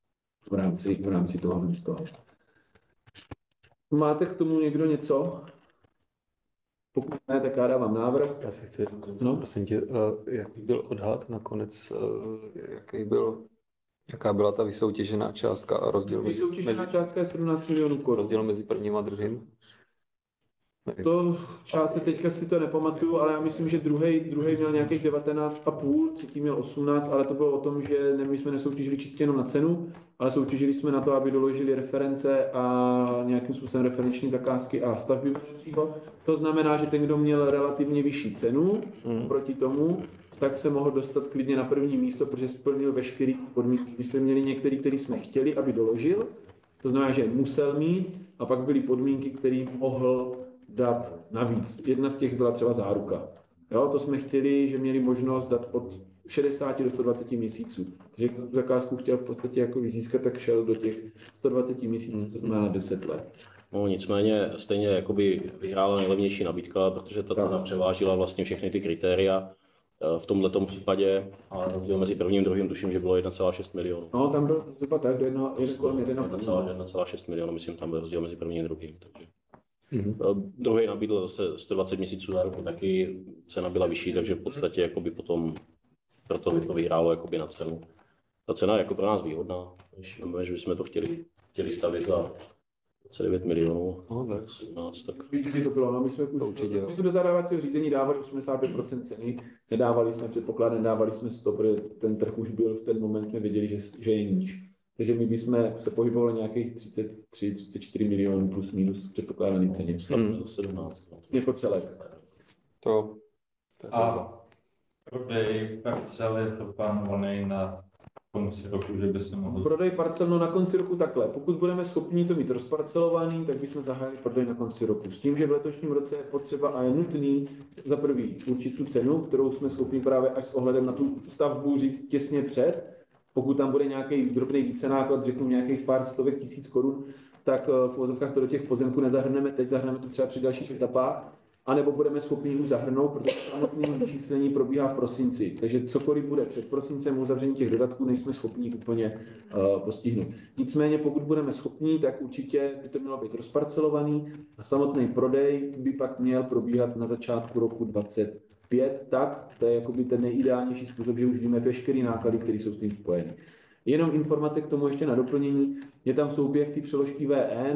v rámci toho místa. Máte k tomu někdo něco? Pokud ne, tak já dávám návrh. Já se chci prosím tě, jaký byl odhad nakonec, jaká byla ta vysoutěžená částka a rozdíl Vysoutěžená částka je 17 milionů korun. rozdíl mezi prvním a druhým? To části teďka si to nepamatuju, ale já myslím, že druhý měl nějakých 19,5, třetí měl 18, ale to bylo o tom, že my jsme nesoutěžili čistě jenom na cenu, ale soutěžili jsme na to, aby doložili reference a nějakým způsobem referenční zakázky a stavby vedoucího. To znamená, že ten, kdo měl relativně vyšší cenu proti tomu, tak se mohl dostat klidně na první místo, protože splnil veškeré podmínky. My jsme měli některý, který jsme chtěli, aby doložil, to znamená, že musel mít, a pak byly podmínky, které mohl dát navíc. Jedna z těch byla třeba záruka. Jo, to jsme chtěli, že měli možnost dát od 60 do 120 měsíců. Takže tu zakázku chtěl v podstatě jako získat, tak šel do těch 120 měsíců, to znamená 10 let. No, nicméně stejně jakoby vyhrála nejlevnější nabídka, protože ta cena převážila vlastně všechny ty kritéria v tomhletom případě a rozdíl mezi prvním a druhým tuším, že bylo 1,6 milionů. No, tam byl zhruba tak, do 1,6 milionů, myslím, tam byl rozdíl mezi prvním a druhým. Takže. Druhý nabídl zase 120 měsíců záruku, taky cena byla vyšší, takže v podstatě jakoby potom proto to vyhrálo jakoby na cenu. Ta cena je jako pro nás výhodná, když že bychom to chtěli stavět za 29 milionů. No, 18, tak. Víte, to bylo, no, my jsme do zadávacího řízení dávali 85% ceny, nedávali jsme předpoklad, nedávali jsme 100, protože ten trh už byl v ten moment, jsme věděli, že je níž. Takže my bychom se pohybovali nějakých 33-34 milionů plus minus předpokládaný ceně. 17. Jako celek. To A prodej parcel je to plánovaný na konci roku, že by se mohl... Prodej parcel no na konci roku takhle. Pokud budeme schopni to mít rozparcelovaný, tak bychom zahájili prodej na konci roku. S tím, že v letošním roce je potřeba a je nutný za prvý určit tu cenu, kterou jsme schopni právě až s ohledem na tu stavbu říct těsně před. Pokud tam bude nějaký drobný vícenáklad, řeknu nějakých pár stovek tisíc korun, tak v uvozovkách to do těch pozemků nezahrneme teď, zahrneme to třeba při dalších etapách, anebo budeme schopni už zahrnout, protože samotné číslení probíhá v prosinci. Takže cokoliv bude před prosincem uzavření těch dodatků, nejsme schopni úplně postihnout. Nicméně, pokud budeme schopni, tak určitě by to mělo být rozparcelovaný a samotný prodej by pak měl probíhat na začátku roku 2025, tak to je jakoby ten nejideálnější způsob, že už víme veškeré náklady, které jsou s tím spojeny. Jenom informace k tomu ještě na doplnění. Je tam souběh ty přeložky VN,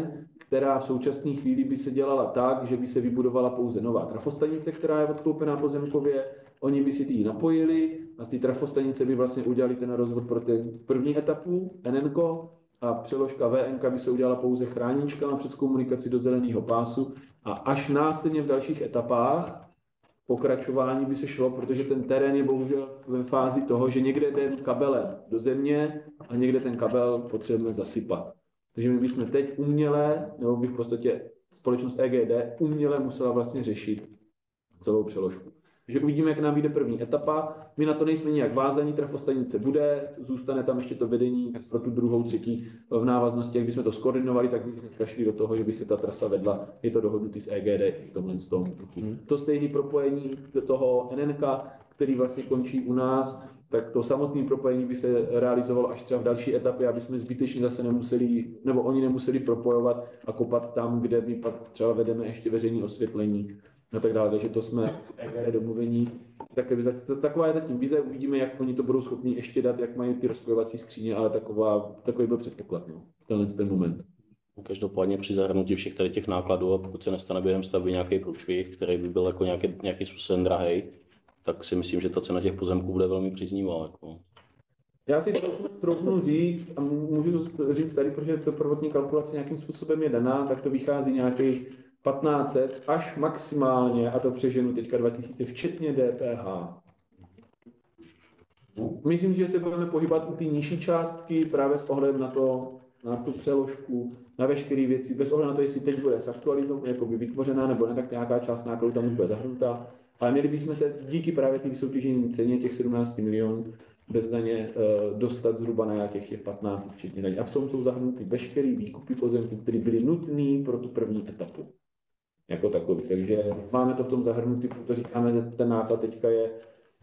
která v současné chvíli by se dělala tak, že by se vybudovala pouze nová trafostanice, která je odkoupená pozemkově, oni by si ji napojili a z té trafostanice by vlastně udělali ten rozvod pro ten první etapu, NNko, a přeložka VNK by se udělala pouze chráničkama přes komunikaci do zeleného pásu a až následně v dalších etapách pokračování by se šlo, protože ten terén je bohužel ve fázi toho, že někde jde kabelem do země a někde ten kabel potřebujeme zasypat. Takže my bychom teď uměle, nebo by v podstatě společnost EGD uměle musela vlastně řešit celou přeložku. Takže uvidíme, jak nám vyjde první etapa. My na to nejsme nijak vázaní, trafostanice bude, zůstane tam ještě to vedení pro tu druhou, třetí v návaznosti. Jak bychom to skoordinovali, tak bychom šli do toho, že by se ta trasa vedla. Je to dohodnutý s EGD v tomhle tom. To stejné propojení do toho NNK, který vlastně končí u nás, tak to samotné propojení by se realizovalo až třeba v další etapě, aby jsme zbytečně zase nemuseli, nebo oni nemuseli propojovat a kopat tam, kde my pak třeba vedeme ještě veřejné osvětlení a tak dále, takže to jsme s EGD domluvení. Taková je zatím vize, uvidíme, jak oni to budou schopni ještě dát, jak mají ty rozpojovací skříně, ale takový byl předpoklad, no, ten moment. Každopádně při zahrnutí všech tady těch nákladů, a pokud se nestane během stavby nějaký průšvih, který by byl jako nějaký způsobem drahej, tak si myslím, že ta cena těch pozemků bude velmi příznivá. Jako. Já si trochu říct, a můžu říct tady, protože to prvotní kalkulace nějakým způsobem je daná, tak to vychází nějakých 1500 až maximálně, a to přeženu teďka 2000, včetně DPH. Myslím, že se budeme pohybovat u té nižší částky právě s ohledem na tu přeložku, na veškeré věci, bez ohledu na to, jestli teď bude zaktualizovat, jako by vytvořená, nebo ne, tak nějaká část nákladů tam už bude zahrnutá. Ale měli bychom se díky právě té vysoutěžené ceně těch 17 milionů bez daně dostat zhruba na nějakých 15 včetně daně. A v tom jsou zahrnuty veškeré výkupy pozemků, které byly nutné pro tu první etapu. Jako takový. Takže máme to v tom zahrnutý, protože říkáme, že ten náklad teďka je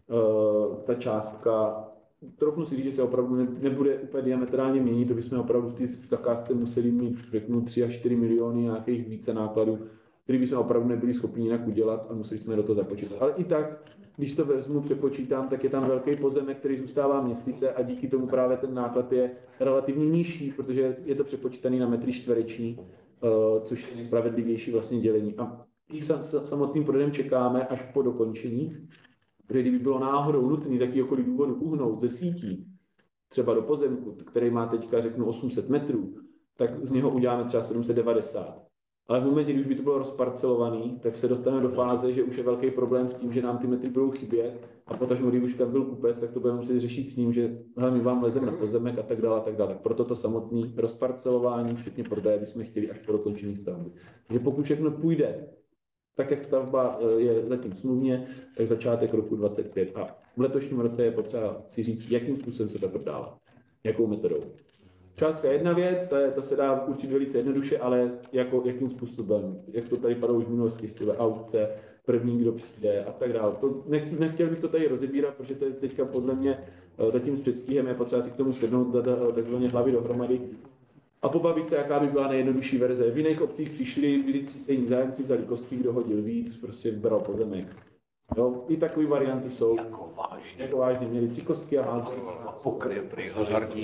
ta částka, trochu si říct, že se opravdu nebude úplně diametrálně měnit, to bychom opravdu v té zakázce museli mít, řeknu, 3 až 4 miliony nějakých více nákladů, který bychom opravdu nebyli schopni jinak udělat a museli jsme do toho započítat. Ale i tak, když to vezmu, přepočítám, tak je tam velký pozemek, který zůstává městyse a díky tomu právě ten náklad je relativně nižší, protože je to přepočítaný na metry čtvereční, což je spravedlivější vlastně dělení. A i samotným prodejem čekáme až po dokončení, protože kdyby bylo náhodou nutné z jakýkoliv důvodu uhnout ze sítí, třeba do pozemku, který má teďka, řeknu, 800 metrů, tak z něho uděláme třeba 790. Ale v momentě, když by to bylo rozparcelovaný, tak se dostaneme do fáze, že už je velký problém s tím, že nám ty metry budou chybět a potažmo, když už tam byl kupec, tak to budeme muset řešit s ním, že my vám lezeme na pozemek a tak dále, a tak dále. Proto to samotné rozparcelování, včetně prodeje, bychom chtěli až po dokončení stavby. Takže pokud všechno půjde tak, jak stavba je zatím smluvně, tak začátek roku 2025. A v letošním roce je potřeba si říct, jakým způsobem se to prodává, jakou metodou. Částka je jedna věc, to se dá určit velice jednoduše, ale jakým způsobem, jak to tady padlo už v minulosti, z aukce, první, kdo přijde a tak dále. Nechtěl bych to tady rozebírat, protože to je teďka podle mě zatím s předstihem, je potřeba si k tomu sednout, takzvaně hlavy dohromady a pobavit se, jaká by byla nejjednodušší verze. V jiných obcích byli 3 stejní zájemci, vzali kostky, kdo hodil víc, prostě bral pozemek. Jo, i takové varianty jsou. Jako vážně, měli 3 kostky a házeli. Pokryl prý hazardní.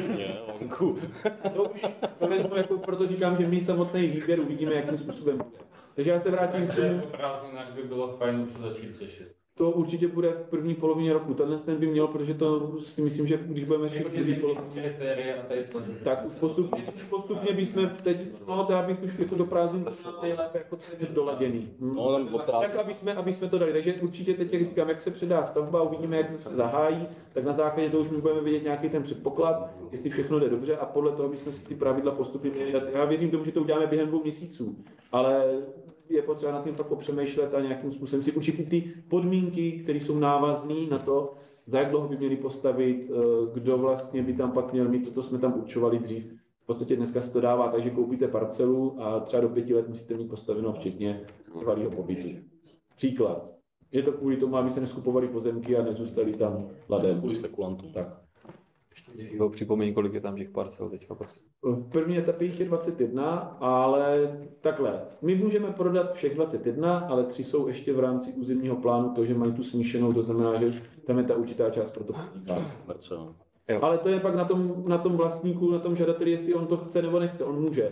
To vezmu, jako proto říkám, že my samotný výběr uvidíme, jakým způsobem bude. Takže já se vrátím k tomu. Prázdninách by bylo fajn už začít sešit. To určitě bude v první polovině roku. Tenhle ten by měl, protože to si myslím, že když budeme řešit první polovině, tak už postupně bychom teď, no já bych už jako do prázdnin nejlépe jako téměř doladěný. Tak aby jsme to dali. Takže určitě teď, jak říkám, jak se předá stavba, uvidíme, jak se zahájí, tak na základě toho už my budeme vidět nějaký ten předpoklad, jestli všechno jde dobře a podle toho bychom si ty pravidla postupně měli dát. Já věřím tomu, že to uděláme během 2 měsíců, ale je potřeba nad tím tak popřemýšlet a nějakým způsobem si určit ty podmínky, které jsou návazné na to, za jak dlouho by měli postavit, kdo vlastně by tam pak měl mít to, co jsme tam určovali dřív. V podstatě dneska se to dává tak, že koupíte parcelu a třeba do 5 let musíte mít postaveno včetně trvalého pobytu. Příklad. Je to kvůli tomu, aby se neskupovali pozemky a nezůstali tam ladem. Kvůli spekulantům. Tak. Ještě připomeň, kolik je tam těch parcel teďka. V první etapě jich je 21, ale takhle. My můžeme prodat všech 21, ale 3 jsou ještě v rámci územního plánu, to, že mají tu smíšenou, to znamená, že tam je ta určitá část pro to podniká. Ale to je pak na tom vlastníku, na tom žadateli, jestli on to chce nebo nechce, on může.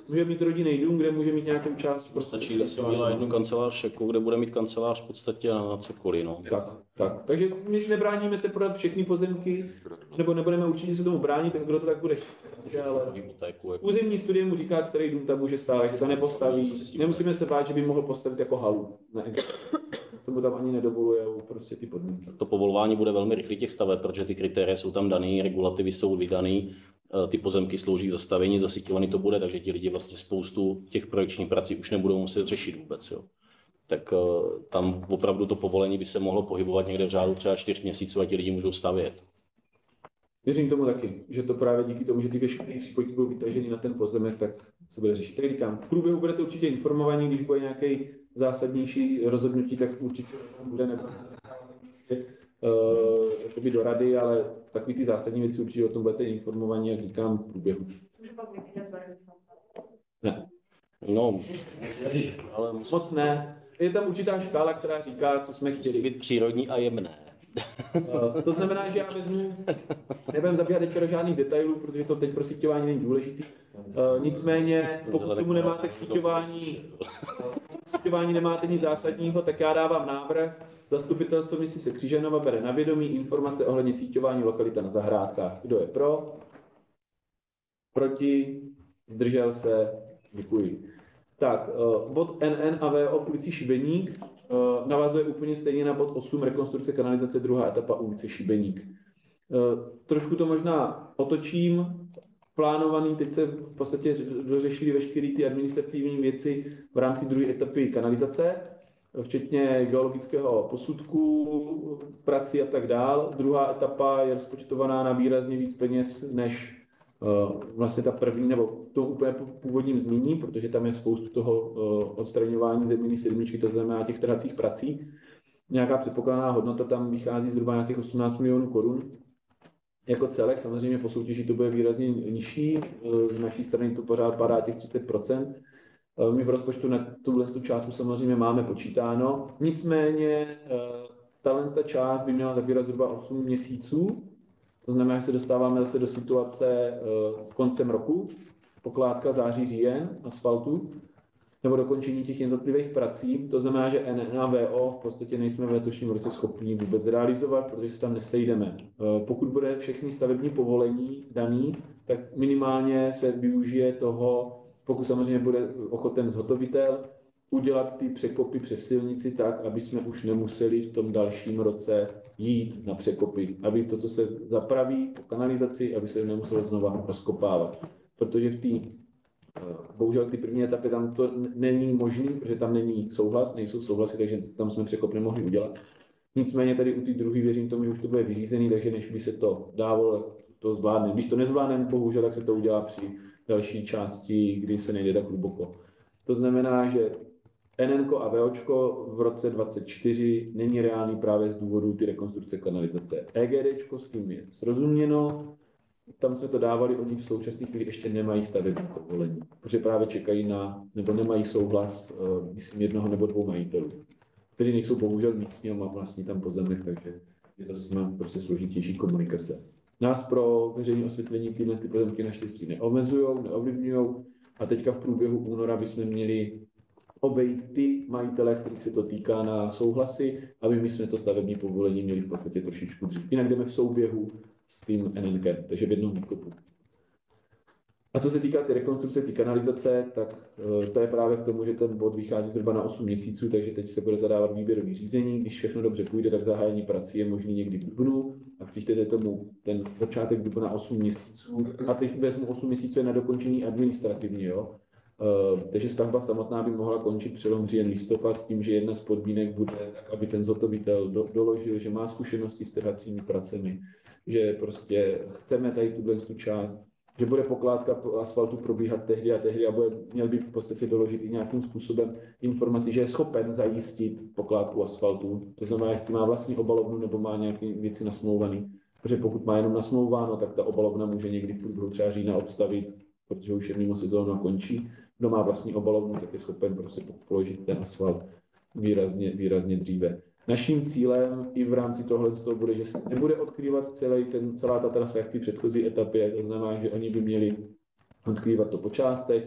může mít rodinný dům, kde může mít nějakou část. Stačí, když si udělá jednu kancelář, jako kde bude mít kancelář v podstatě na cokoliv. No. Tak. Takže my nebráníme se prodat všechny pozemky, nebo nebudeme určitě se tomu bránit, ten kdo to tak bude. Ale územní studie mu říká, který dům tam může stát, že to nepostaví. Nemusíme se bát, že by mohl postavit jako halu. Tomu tam ani nedovoluje prostě ty podmínky. To povolování bude velmi rychlý těch staveb, protože ty kritéria jsou tam daný, regulativy jsou vydaný, ty pozemky slouží k zastavení, zasíťovaný to bude, takže ti lidi vlastně spoustu těch projekčních prací už nebudou muset řešit vůbec. Jo. Tak tam opravdu to povolení by se mohlo pohybovat někde v řádu třeba 4 měsíců a ti lidi můžou stavět. Věřím tomu taky, že to právě díky tomu, že ty veškeré přípojky budou vytaženy na ten pozemek, tak se bude řešit. Tak říkám, v průběhu budete určitě informovaní, když bude nějaký zásadnější rozhodnutí, tak určitě bude jakoby do rady, ale takový ty zásadní věci určitě o tom budete informovaní, jak říkám, v průběhu. Ne. No, ale moc ne. Je tam určitá škála, která říká, co jsme chtěli. Být přírodní a jemné. To znamená, že já vezmu, nebudem zabíhat teďka do žádných detailů, protože to teď pro síťování není důležitý. Nicméně, pokud tomu nemáte k síťování nemáte nic zásadního, tak já dávám návrh. Zastupitelstvo města Křižanova bere na vědomí informace ohledně síťování lokalita na zahrádkách. Kdo je pro? Proti? Zdržel se? Děkuji. Tak, bod NN a VO v ulici Šibeník navazuje úplně stejně na bod 8 rekonstrukce kanalizace druhá etapa ulice Šibeník. Trošku to možná otočím. Plánovaný, teď se v podstatě dořešili veškeré ty administrativní věci v rámci druhé etapy kanalizace, včetně geologického posudku, prací a tak dál. Druhá etapa je rozpočtovaná na výrazně víc peněz než vlastně ta první, nebo to úplně původním zmíní, protože tam je spoustu toho odstraňování zeminy sedmičky, to znamená těch trhacích prací. Nějaká předpokládaná hodnota tam vychází zhruba nějakých 18 milionů korun. Jako celek, samozřejmě po soutěži to bude výrazně nižší, z naší strany to pořád padá těch 30%. My v rozpočtu na tuhle částku samozřejmě máme počítáno, nicméně ta část by měla zabírat zhruba 8 měsíců, to znamená, že se dostáváme zase do situace koncem roku, pokládka září, říjen, asfaltu, nebo dokončení těch jednotlivých prací. To znamená, že NN a VO v podstatě nejsme v letošním roce schopni vůbec realizovat, protože se tam nesejdeme. Pokud bude všechny stavební povolení daný, tak minimálně se využije toho, pokud samozřejmě bude ochoten zhotovitel, udělat ty překopy přes silnici tak, aby jsme už nemuseli v tom dalším roce jít na překopy. Aby to, co se zapraví po kanalizaci, aby se nemuselo znova rozkopávat. Protože v té bohužel ty první etapy tam to není možný, protože tam není souhlas, nejsou souhlasy, takže tam jsme překop nemohli udělat. Nicméně tady u té druhé věřím tomu, že už to bude vyřízený, takže než by se to dávalo, to zvládneme. Když to nezvládneme, bohužel, tak se to udělá při další části, kdy se nejde tak hluboko. To znamená, že NN a VOčko v roce 2024 není reálný právě z důvodu ty rekonstrukce kanalizace. EGDčko s tím je srozuměno, tam jsme to dávali, oni v současné chvíli ještě nemají stavební povolení, protože právě čekají na, nebo nemají souhlas, myslím, jednoho nebo dvou majitelů, kteří nejsou bohužel místní a vlastní tam pozemek, takže je to s nimi prostě složitější komunikace. Nás pro veřejné osvětlení tyhle pozemky naštěstí neomezujou, neovlivňují a teďka v průběhu února bychom měli obejít ty majitele, kterých se to týká, na souhlasy, aby my jsme to stavební povolení měli v podstatě trošičku dřív. Jinak jdeme v souběhu s tím NNkem, takže v jednom výkopu. A co se týká ty rekonstrukce, ty kanalizace, tak to je právě k tomu, že ten bod vychází zhruba na 8 měsíců, takže teď se bude zadávat výběrový řízení. Když všechno dobře půjde, tak zahájení prací je možný někdy v dubnu a přičtete tomu ten začátek dubna na 8 měsíců. A teď vezmu 8 měsíců je na dokončení administrativní, jo. Takže stavba samotná by mohla končit přelom říjen listopad s tím, že jedna z podmínek bude tak, aby ten zhotovitel doložil, že má zkušenosti s trhacími pracemi, že prostě chceme tady tu část, že bude pokládka asfaltu probíhat tehdy a měl by v podstatě doložit i nějakým způsobem informaci, že je schopen zajistit pokládku asfaltu. To znamená, jestli má vlastní obalovnu nebo má nějaké věci nasmlouvané. Protože pokud má jenom nasmlouváno, tak ta obalovna může někdy v průběhu třeba října odstavit, protože už je mimo sezónu a končí. Kdo má vlastní obalovnu, tak je schopen prostě položit ten asfalt výrazně dříve. Naším cílem i v rámci tohle bude, že se nebude odkrývat celá ta trasa jak v té předchozí etapě, to znamená, že oni by měli odkrývat to po částech.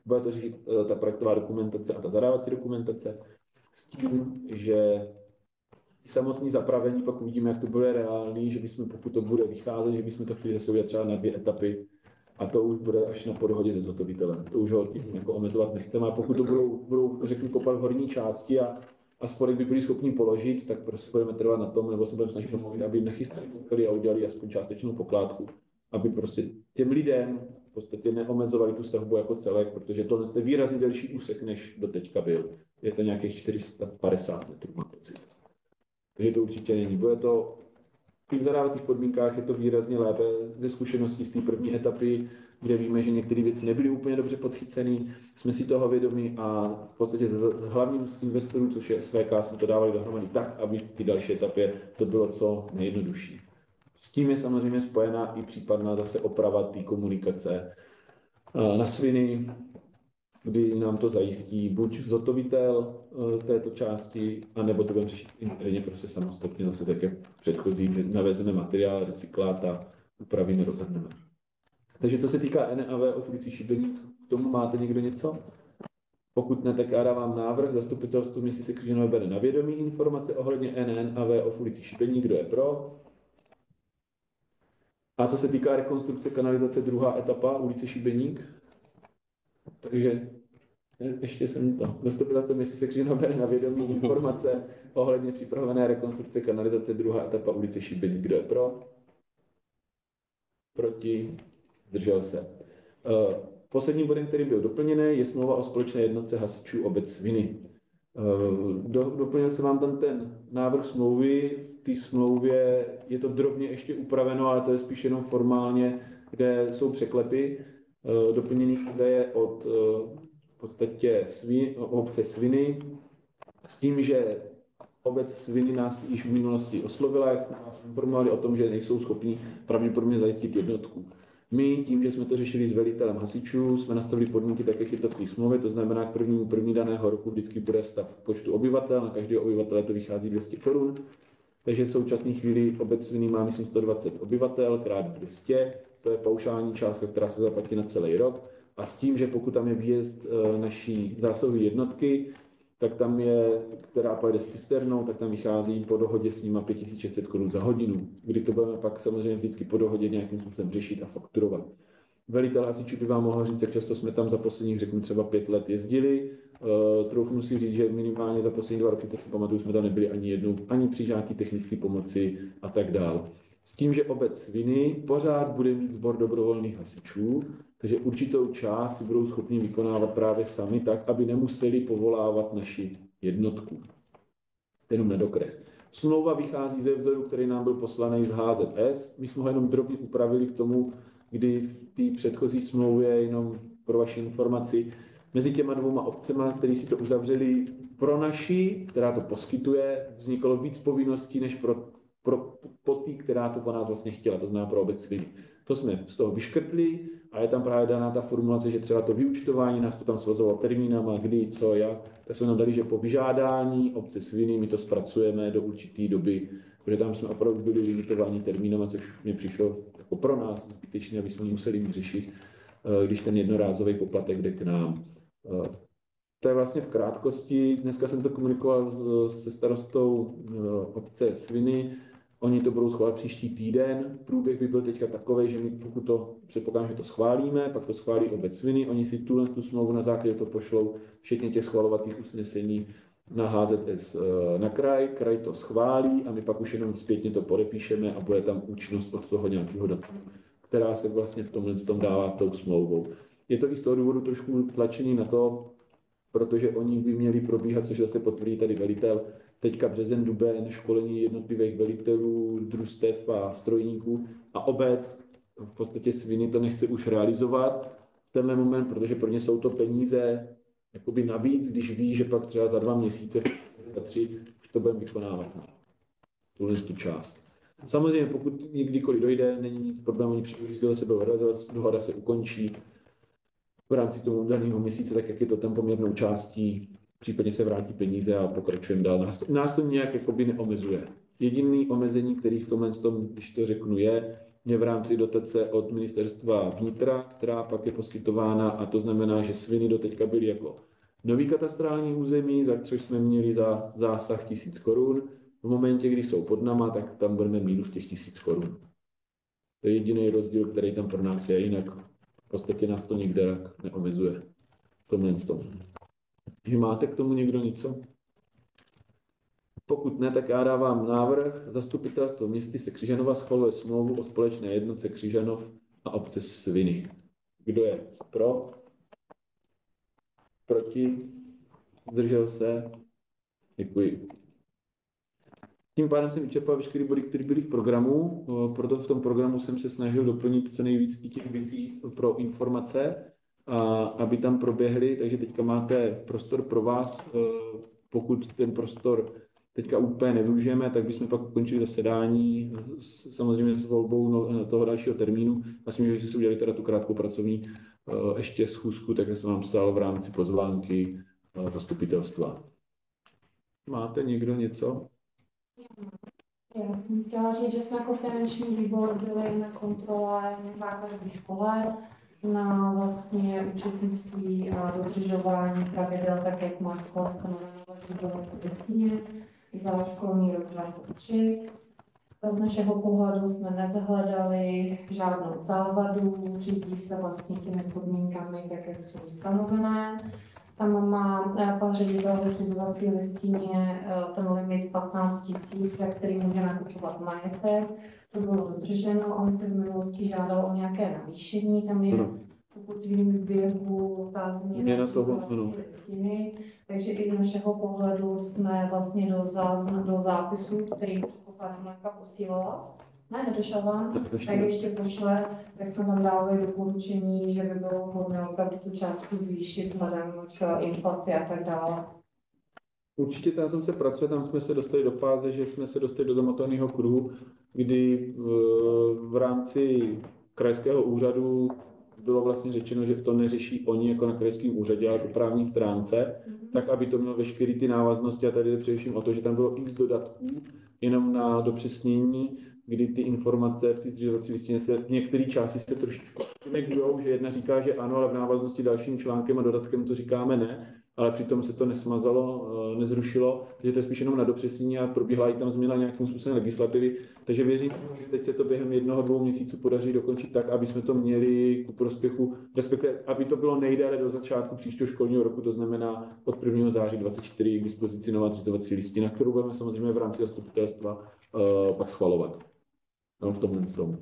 bude to řešit ta projektová dokumentace a ta zadávací dokumentace s tím, že samotné zapravení pak uvidíme, jak to bude reálný, že bychom, pokud to bude vycházet, že bychom to chtěli zase udělat třeba na 2 etapy a to už bude až na podhodě se zhotovitelem. To už ho tím jako omezovat nechceme a pokud to budou řeknu, kopat v horní části a spodek by byli schopni položit, tak prostě budeme trvat na tom, nebo se budeme snažit domluvit, aby nachystali a udělali aspoň částečnou pokládku, aby prostě těm lidem v podstatě neomezovali tu stavbu jako celek, protože to je výrazně delší úsek, než do teďka byl. Je to nějakých 450 metrů, mám pocit. Takže to určitě není. Bude to v zadávacích podmínkách je to výrazně lépe ze zkušeností z té první etapy, kde víme, že některé věci nebyly úplně dobře podchycené. Jsme si toho vědomi a v podstatě s hlavním z investorů, což je SVK, jsme to dávali dohromady tak, aby v té další etapě to bylo co nejjednodušší. S tím je samozřejmě spojená i případná zase oprava té komunikace na sviny, kdy nám to zajistí buď zhotovitel této části, anebo to budeme řešit interně prostě samostatně, zase tak jak předchozí, že navezeme materiál, recyklát a upravíme, rozhodneme. Takže co se týká NAV o funkci šibení, k tomu máte někdo něco? Pokud ne, tak já dávám návrh. Zastupitelstvo města se Křížanové bere na vědomí informace ohledně NAV o funkci šibení. Kdo je pro? A co se týká rekonstrukce kanalizace, druhá etapa, ulice Šibeník. Takže ještě jsem to. Zastupitelstvo města se Křížanové bere na vědomí informace ohledně připravené rekonstrukce kanalizace, druhá etapa, ulice Šibeník. Kdo je pro? Proti? Zdržel se. Posledním bodem, který byl doplněný, je smlouva o společné jednotce hasičů obec Sviny. Doplnil se vám tam ten návrh smlouvy. V té smlouvě je to drobně ještě upraveno, ale to je spíš jenom formálně, kde jsou překlepy doplněných údaje od v podstatě obce Sviny s tím, že obec Sviny nás již v minulosti oslovila, jak jsme vás informovali o tom, že nejsou schopni pravděpodobně zajistit jednotku. My tím, že jsme to řešili s velitelem hasičů, jsme nastavili podmínky tak, jak je to v té smlouvě, to znamená, k první daného roku vždycky bude stav počtu obyvatel, na každého obyvatele to vychází 200 korun, takže v současné chvíli obec Sviny má, myslím, 120 obyvatel krát 200, to je paušální částka, která se zaplatí na celý rok, a s tím, že pokud tam je výjezd naší zásahové jednotky, tak tam je, která pojede s cisternou, tak tam vychází po dohodě s nima 5600 korun za hodinu, kdy to budeme pak samozřejmě vždycky po dohodě nějakým způsobem řešit a fakturovat. Velitel hasičů by vám mohl říct, jak často jsme tam za posledních, řeknu třeba 5 let jezdili. Troufnu si říct, že minimálně za poslední 2 roky, co si pamatuju, jsme tam nebyli ani jednou, ani při žádné technické pomoci a tak dál. S tím, že obec Sviny pořád bude mít sbor dobrovolných hasičů, takže určitou část si budou schopni vykonávat právě sami tak, aby nemuseli povolávat naši jednotku. Jenom na dokres. Smlouva vychází ze vzoru, který nám byl poslaný z HZS. My jsme ho jenom drobně upravili k tomu, kdy v té předchozí smlouvě, jenom pro vaši informaci, mezi těma 2 obcema, který si to uzavřeli, pro naši, která to poskytuje, vzniklo víc povinností, než po tý, která to po nás vlastně chtěla, to znamená pro obec Sviny. To jsme z toho vyškrtli a je tam právě daná ta formulace, že třeba to vyúčtování, nás to tam svazovalo termínama, kdy, co, jak, tak jsme nám dali, že po vyžádání obce Sviny my to zpracujeme do určité doby, protože tam jsme opravdu byli limitováni termínama, což mě přišlo jako pro nás zbytečné, aby jsme museli řešit, když ten jednorázový poplatek jde k nám. To je vlastně v krátkosti. Dneska jsem to komunikoval se starostou obce Sviny. Oni to budou schválit příští týden. Průběh by byl teďka takový, že my pokud to předpokládám, že to schválíme, pak to schválí obec Sviny. Oni si tu smlouvu na základě to pošlou, včetně těch schvalovacích usnesení na HZS na kraj. Kraj to schválí a my pak už jenom zpětně to podepíšeme a bude tam účinnost od toho nějakého data, která se vlastně v tomhle tom dává tou smlouvou. Je to i z toho důvodu trošku tlačený na to, protože oni by měli probíhat, což zase potvrdí tady velitel, teďka březen, duben, školení jednotlivých velitelů, družstev a strojníků a obec v podstatě Sviny to nechce už realizovat v tenhle moment, protože pro ně jsou to peníze jakoby navíc, když ví, že pak třeba za 2 měsíce, za 3 už to budeme vykonávat na tu část. Samozřejmě, pokud kdykoliv dojde, není nic problém, oni přijdou se budou realizovat, dohoda se ukončí v rámci toho daného měsíce, tak jak je to tam poměrnou částí, případně se vrátí peníze a pokračujeme dál. Nás to nějak jakoby neomezuje. Jediný omezení, který v tomhle tom, když to řeknu, je, je v rámci dotace od ministerstva vnitra, která pak je poskytována, a to znamená, že Sviny doteďka byly jako nový katastrální území, za což jsme měli za zásah 1000 korun. V momentě, kdy jsou pod náma, tak tam budeme minus těch 1000 korun. To je jediný rozdíl, který tam pro nás je, jinak v podstatě nás to nikde neomezuje. Tomhle z toho. Máte k tomu někdo něco? Pokud ne, tak já dávám návrh. Zastupitelstvo městyse Křižanova schvaluje smlouvu o společné jednotce Křižanov a obce Sviny. Kdo je pro? Proti? Zdržel se? Děkuji. Tím pádem jsem vyčerpal veškeré body, které byly v programu, proto v tom programu jsem se snažil doplnit co nejvíc i těch věcí pro informace, a aby tam proběhly, takže teďka máte prostor pro vás. Pokud ten prostor teďka úplně nevyužijeme, tak bychom pak ukončili zasedání, samozřejmě s volbou toho dalšího termínu. Myslím, že byste si udělali teda tu krátkou pracovní ještě schůzku, tak jsem vám psal v rámci pozvánky zastupitelstva. Máte někdo něco? Já jsem chtěla říct, že jsme jako finanční výbor byli na kontrole na základní škole, na vlastně účetnictví a dodržování pravidel, tak jak má škola stanoveno v výborovce listině za školní rok 2023. Z našeho pohledu jsme nezahledali žádnou závadu, řídí se vlastně těmi podmínkami, tak jak jsou stanovené. Tam má pan ředitel vyřizovací listině ten limit 15 000, za který může nakupovat majetek. To bylo dodrženo, on se v minulosti žádal o nějaké navýšení, tam je, pokud vím, v běhu ta změna vyřizovací listiny, takže i z našeho pohledu jsme vlastně do zápisu, který předpokládám Lenka posílala, ne, nedošel vám, tak ještě pošle, tak jsme tam dávali doporučení, že by bylo vhodné opravdu tu částku zvýšit vzhledem k inflaci a tak dále. Určitě na tom se pracuje, tam jsme se dostali do fáze, že jsme se dostali do zamotaného kruhu, kdy v rámci krajského úřadu bylo vlastně řečeno, že to neřeší oni jako na krajském úřadě, ale po právní stránce, tak aby to mělo veškeré ty návaznosti, a tady jde především o to, že tam bylo x dodatků jenom na dopřesnění, kdy ty informace v té zřizovací listině se v některé části se trošičku negujou, že jedna říká, že ano, ale v návaznosti dalším článkem a dodatkem to říkáme ne, ale přitom se to nesmazalo, nezrušilo, takže to je spíš jenom na dopřesnění a probíhla i tam změna nějakým způsobem legislativy, takže věřím, že teď se to během 1-2 měsíců podaří dokončit tak, aby jsme to měli ku prospěchu, respektive aby to bylo nejdéle do začátku příštího školního roku, to znamená od 1. září 2024 k dispozici nová zřizovací listina, kterou budeme samozřejmě v rámci zastupitelstva pak schvalovat. No, v tomhle tomu.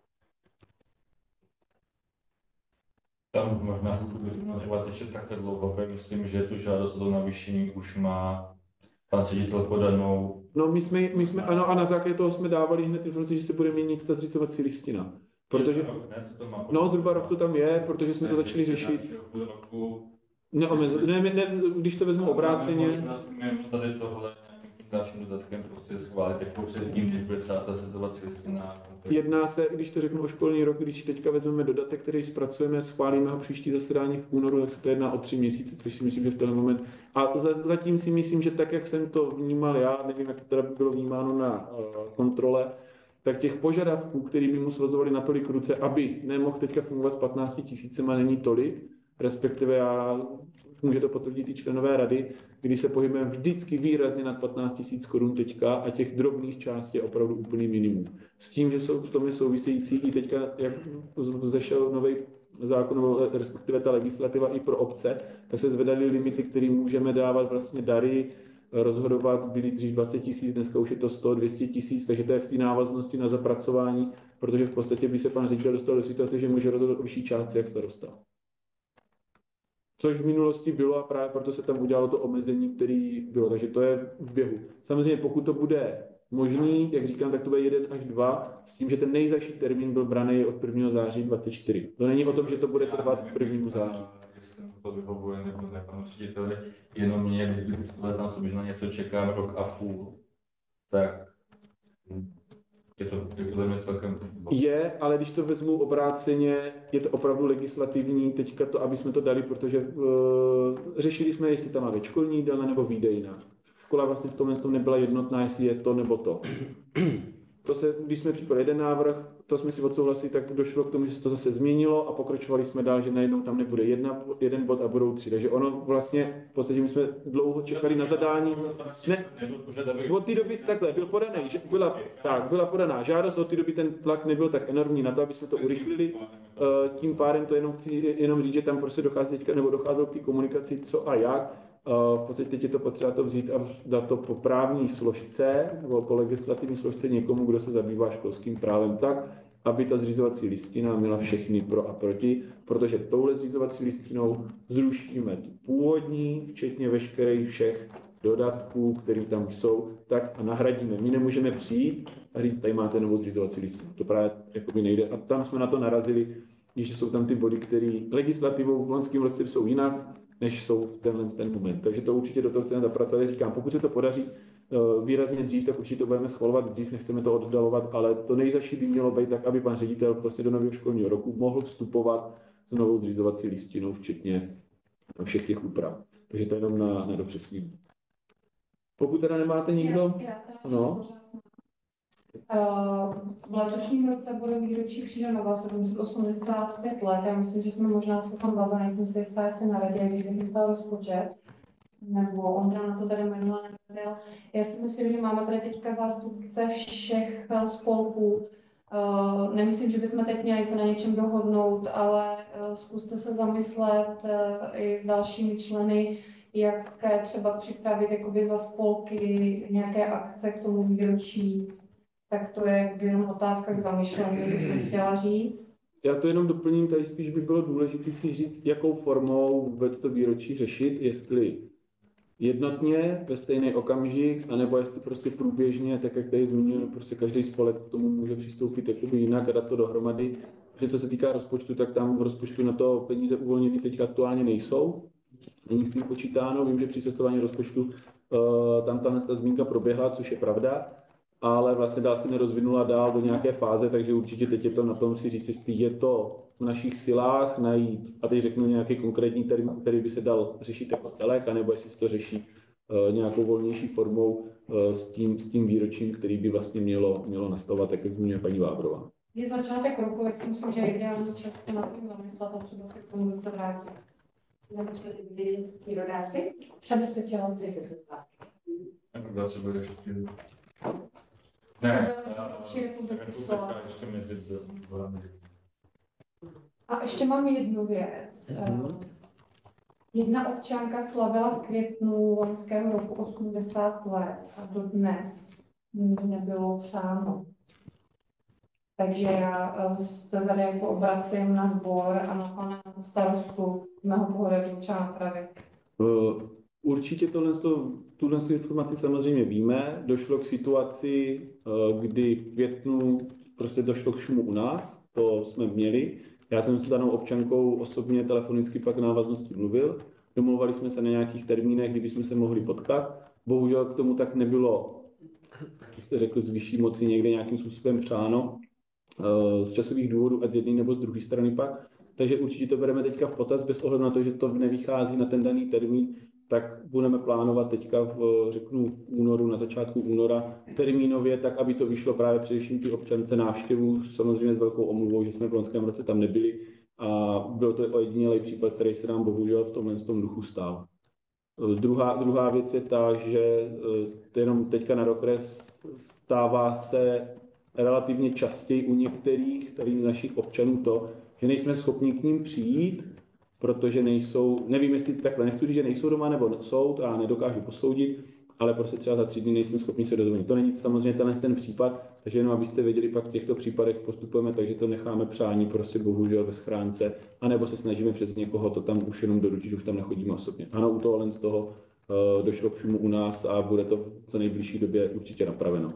Tam možná budu ještě takhle dlouho, myslím, že tu žádost o navýšení už má pan ředitel podanou. No my jsme, ano, a na základě toho jsme dávali hned informaci, že se bude měnit ta zřizovací listina. Protože, no zhruba rok to tam je, protože jsme to začali řešit. Když to vezmu obráceně. Tady tohle dalším dodatkem prostě schválit, jako předtím, když bude celá ta zřizovací listina. Jedná se, když to řeknu o školní rok, když teďka vezmeme dodatek, který zpracujeme, schválíme ho příští zasedání v únoru, tak se to jedná o 3 měsíce, což si myslím, že v ten moment. A zatím si myslím, že tak, jak jsem to vnímal já, nevím, jak to teda bylo vnímáno na kontrole, tak těch požadavků, který by mu svazovali natolik ruce, aby nemohl teďka fungovat s 15 000, není tolik, respektive já může to potvrdit i členové rady, když se pohybujeme vždycky výrazně nad 15 000 korun teďka a těch drobných částí je opravdu úplný minimum. S tím, že jsou v tom související i teďka, jak zešel nový zákon, respektive ta legislativa i pro obce, tak se zvedaly limity, které můžeme dávat vlastně dary, rozhodovat, byly dřív 20 000, dneska už je to 100, 200 000, takže to je v té návaznosti na zapracování, protože v podstatě by se pan ředitel dostal do situace, že může rozhodovat o vyšší částce jak starosta. Což v minulosti bylo a právě proto se tam udělalo to omezení, které bylo, takže to je v běhu. Samozřejmě pokud to bude možný, jak říkám, tak to bude 1 až 2, s tím, že ten nejzazší termín byl braný od 1. září 2024. To není o tom, že to bude trvat 1. září. Jestli to vyhovuje nebo ne panu řediteli, jenom mě, kdybych znám sobě, že na něco čekám rok a půl, tak je to mě celkem... Je, ale když to vezmu obráceně, je to opravdu legislativní, teďka to, aby jsme to dali, protože řešili jsme, jestli tam máme školní jídelna nebo výdejna. Škola vlastně v tomhle nebyla jednotná, jestli je to nebo to. když jsme připravili jeden návrh, to jsme si odsouhlasili, tak došlo k tomu, že se to zase změnilo a pokračovali jsme dál, že najednou tam nebude jeden bod a budou 3. Takže ono vlastně, v podstatě my jsme dlouho čekali na zadání. Ne, od té doby, takhle, byla podaná žádost, od té doby ten tlak nebyl tak enormní na to, aby jsme to urychlili. Tím pádem to chci jenom říct, že tam prostě docházelo k té komunikaci co a jak. V podstatě teď je to potřeba to vzít a dát to po právní složce nebo po legislativní složce někomu, kdo se zabývá školským právem tak, aby ta zřizovací listina měla všechny pro a proti, protože touhle zřizovací listinou zrušíme tu původní, včetně veškerých všech dodatků, které tam jsou, tak a nahradíme. My nemůžeme přijít a říct, tady máte novou zřizovací listinu. To právě jakoby nejde. A tam jsme na to narazili, když jsou tam ty body, které legislativou v loňském roce jsou jinak, než jsou v ten moment. Takže to určitě do toho chceme zapracovat. Říkám, pokud se to podaří výrazně dřív, tak určitě to budeme schvalovat dřív, nechceme to oddalovat, ale to nejzaší by mělo být tak, aby pan ředitel prostě do nového školního roku mohl vstupovat s novou zřizovací listinou, včetně všech těch úprav. Takže to je jenom na dopřesnění. Pokud teda nemáte nikdo... No. V letošním roce bude výročí Křižanova 785 let. Já myslím, že jsme možná se tam bavili, nejsem si jistá, jestli na radě, když se chystal rozpočet, nebo Ondra na to tady minule nerazil. Já si myslím, že máme tady teďka zástupce všech spolků. Nemyslím, že bychom teď měli se na něčem dohodnout, ale zkuste se zamyslet i s dalšími členy, jak třeba připravit jakoby za spolky nějaké akce k tomu výročí. Tak to je jenom otázka k zamyšlení, co jsem chtěla říct. Já to jenom doplním, tady spíš by bylo důležité si říct, jakou formou vůbec to výročí řešit, jestli jednotně, ve stejný okamžik, anebo jestli prostě průběžně, tak jak tady zmínil, prostě každý spolek k tomu může přistoupit jakoby jinak a dát to dohromady. Protože co se týká rozpočtu, tak tam v rozpočtu na to peníze uvolněny teď aktuálně nejsou. Není s tím počítáno, vím, že při sestavování rozpočtu tam ta zmínka proběhla, což je pravda, ale vlastně dál se nerozvinula dál do nějaké fáze, takže určitě teď je to na tom si říct, jestli je to v našich silách najít, a teď řeknu nějaký konkrétní termín, který by se dal řešit jako celek, anebo jestli se to řeší nějakou volnější formou s tím výročím, který by vlastně mělo nastavovat, tak jak zmiňuje paní Vávrová. Je začátek roku, tak si myslím, že je ideální čas se nad tím zamyslet a třeba se k tomu zase vrátit. Nebo se ty rodáci? Třeba se chtěla ty se Rodáci bude ještě... Ne, ještě mezi a ještě mám jednu věc. Jedna občanka slavila v květnu loňského roku 80 let a dodnes ní nebylo přáno. Takže já se tady jako obracím na sbor a na pana starostu mého pohledu třeba napravit. Určitě tuhle informaci samozřejmě víme. Došlo k situaci, kdy v květnu prostě došlo k šumu u nás, to jsme měli. Já jsem s danou občankou osobně telefonicky pak v návaznosti mluvil. Domluvali jsme se na nějakých termínech, kdy bychom se mohli potkat. Bohužel k tomu tak nebylo, řekl z vyšší moci, někde nějakým způsobem přáno. Z časových důvodů, ať z jedné nebo z druhé strany pak. Takže určitě to bereme teďka v potaz, bez ohledu na to, že to nevychází na ten daný termín, tak budeme plánovat teďka řeknu v únoru, na začátku února termínově, tak aby to vyšlo právě především ty občance návštěvu, samozřejmě s velkou omluvou, že jsme v loňském roce tam nebyli a byl to ojedinělý případ, který se nám bohužel v tomhle duchu stál. Druhá věc je ta, že to jenom teďka na dokres stává se relativně častěji u některých tady našich občanů to, že nejsme schopni k ním přijít, protože nejsou, nevím, jestli takhle, nechci říct, že nejsou doma nebo jsou, a nedokážu posoudit, ale prostě třeba za 3 dny nejsme schopni se dozvonit. To není samozřejmě ten případ, takže jenom abyste věděli, pak v těchto případech postupujeme, takže to necháme přání prostě bohužel ve schránce, anebo se snažíme přes někoho to tam už jenom doručit, že už tam nechodíme osobně. Ano, u tohohle z toho došlo k šumu u nás a bude to v co nejbližší době určitě napraveno.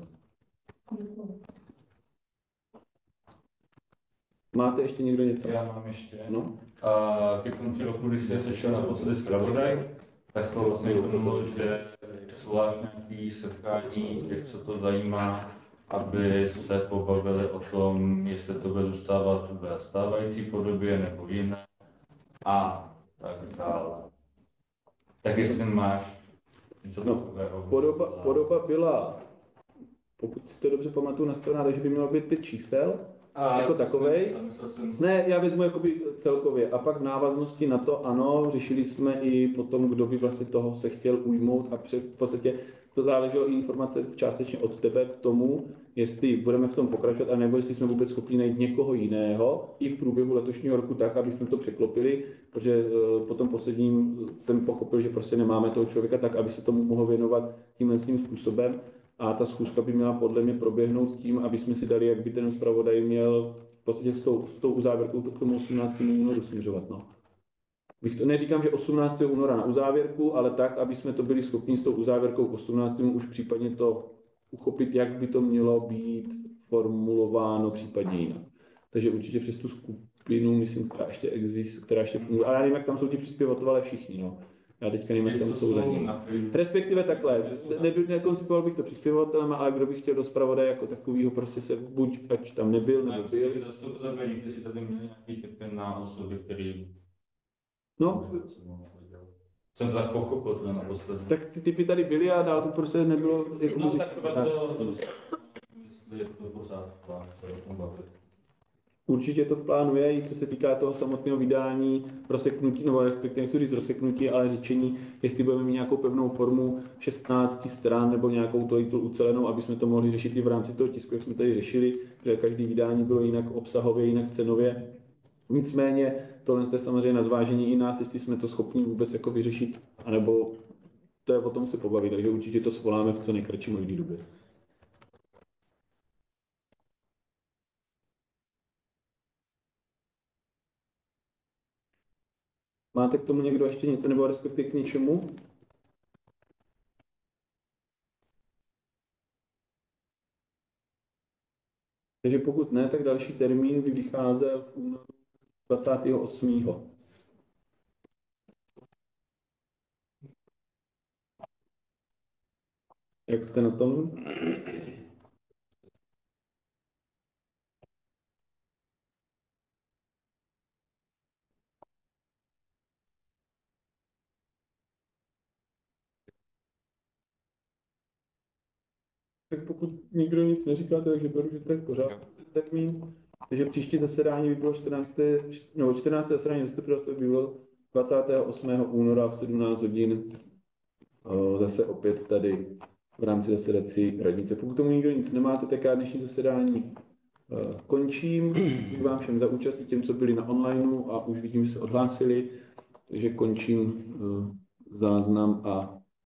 Máte ještě někdo něco? Já mám ještě. No. A ke konci roku, když se sešel naposledy zpravodaj, tak to vlastně uvědomil, že zvlášť nějaký setkání těch, co to zajímá, aby se pobavili o tom, jestli to bude zůstávat ve stávající podobě nebo jiné a tak dále. Tak jestli máš něco takového. Podoba byla pokud si to dobře pamatuju na stranách, takže by mělo být 5 čísel, jako takovej. Ne, já vezmu jakoby celkově. A pak v návaznosti na to, ano, řešili jsme i potom, kdo by vlastně toho se chtěl ujmout a v podstatě to záleželo i informace částečně od tebe k tomu, jestli budeme v tom pokračovat, a nebo jestli jsme vůbec schopni najít někoho jiného i v průběhu letošního roku tak, aby jsme to překlopili, protože po tom posledním jsem pochopil, že prostě nemáme toho člověka tak, aby se tomu mohl věnovat tímhle tím způsobem. A ta schůzka by měla podle mě proběhnout tím, aby jsme si dali, jak by ten zpravodaj měl v podstatě s tou uzávěrkou k tomu 18. únoru směřovat. No. Neříkám, že 18. února na uzávěrku, ale tak, aby jsme to byli schopni s tou uzávěrkou k 18. už případně to uchopit, jak by to mělo být formulováno případně jinak. Takže určitě přes tu skupinu, myslím, která ještě existuje, která ještě funguje. Ale já nevím, jak tam jsou ti přispěvatelé všichni. No. Já teďka nevím, jak tam jsou lidi. Respektive takhle, nekoncipoval bych to přispěvatelem, ale kdo by chtěl do zpravodaje jako takovýho, prostě se buď ať tam nebyl, nebo byl. Někdy si tady měli nějaký typy na osoby, který... No. Jsem to tak pochopil, to naposledy. Tak ty typy tady byly a dál to prostě nebylo... Jako no tak to... Jestli je to pořád plán, se o tom bavit. Určitě to v plánu je, i co se týká toho samotného vydání, rozseknutí, nebo respektive nechci říct rozseknutí, ale řečení, jestli budeme mít nějakou pevnou formu 16 stran nebo nějakou to ucelenou, aby jsme to mohli řešit i v rámci toho tisku, jak jsme tady řešili, že každý vydání bylo jinak obsahově, jinak cenově. Nicméně tohle je samozřejmě na zvážení i nás, jestli jsme to schopni vůbec jako vyřešit, anebo to je o tom se pobavit, takže určitě to svoláme v co nejkratší možné době. Máte k tomu někdo ještě něco, nebo respektive k něčemu? Takže pokud ne, tak další termín by vycházel v únoru 28. Jak jste na tom? Tak pokud nikdo nic neříkáte, takže beru, že to je v pořádku termín. Takže příští zasedání by bylo 14. zasedání zastupitelstva by bylo 28. února v 17 hodin. Zase opět tady v rámci zasedací radnice. Pokud tomu nikdo nic nemáte, tak já dnešní zasedání končím. Děkuji vám všem za účast, těm, co byli na onlineu a už vidím, že se odhlásili. Takže končím záznam a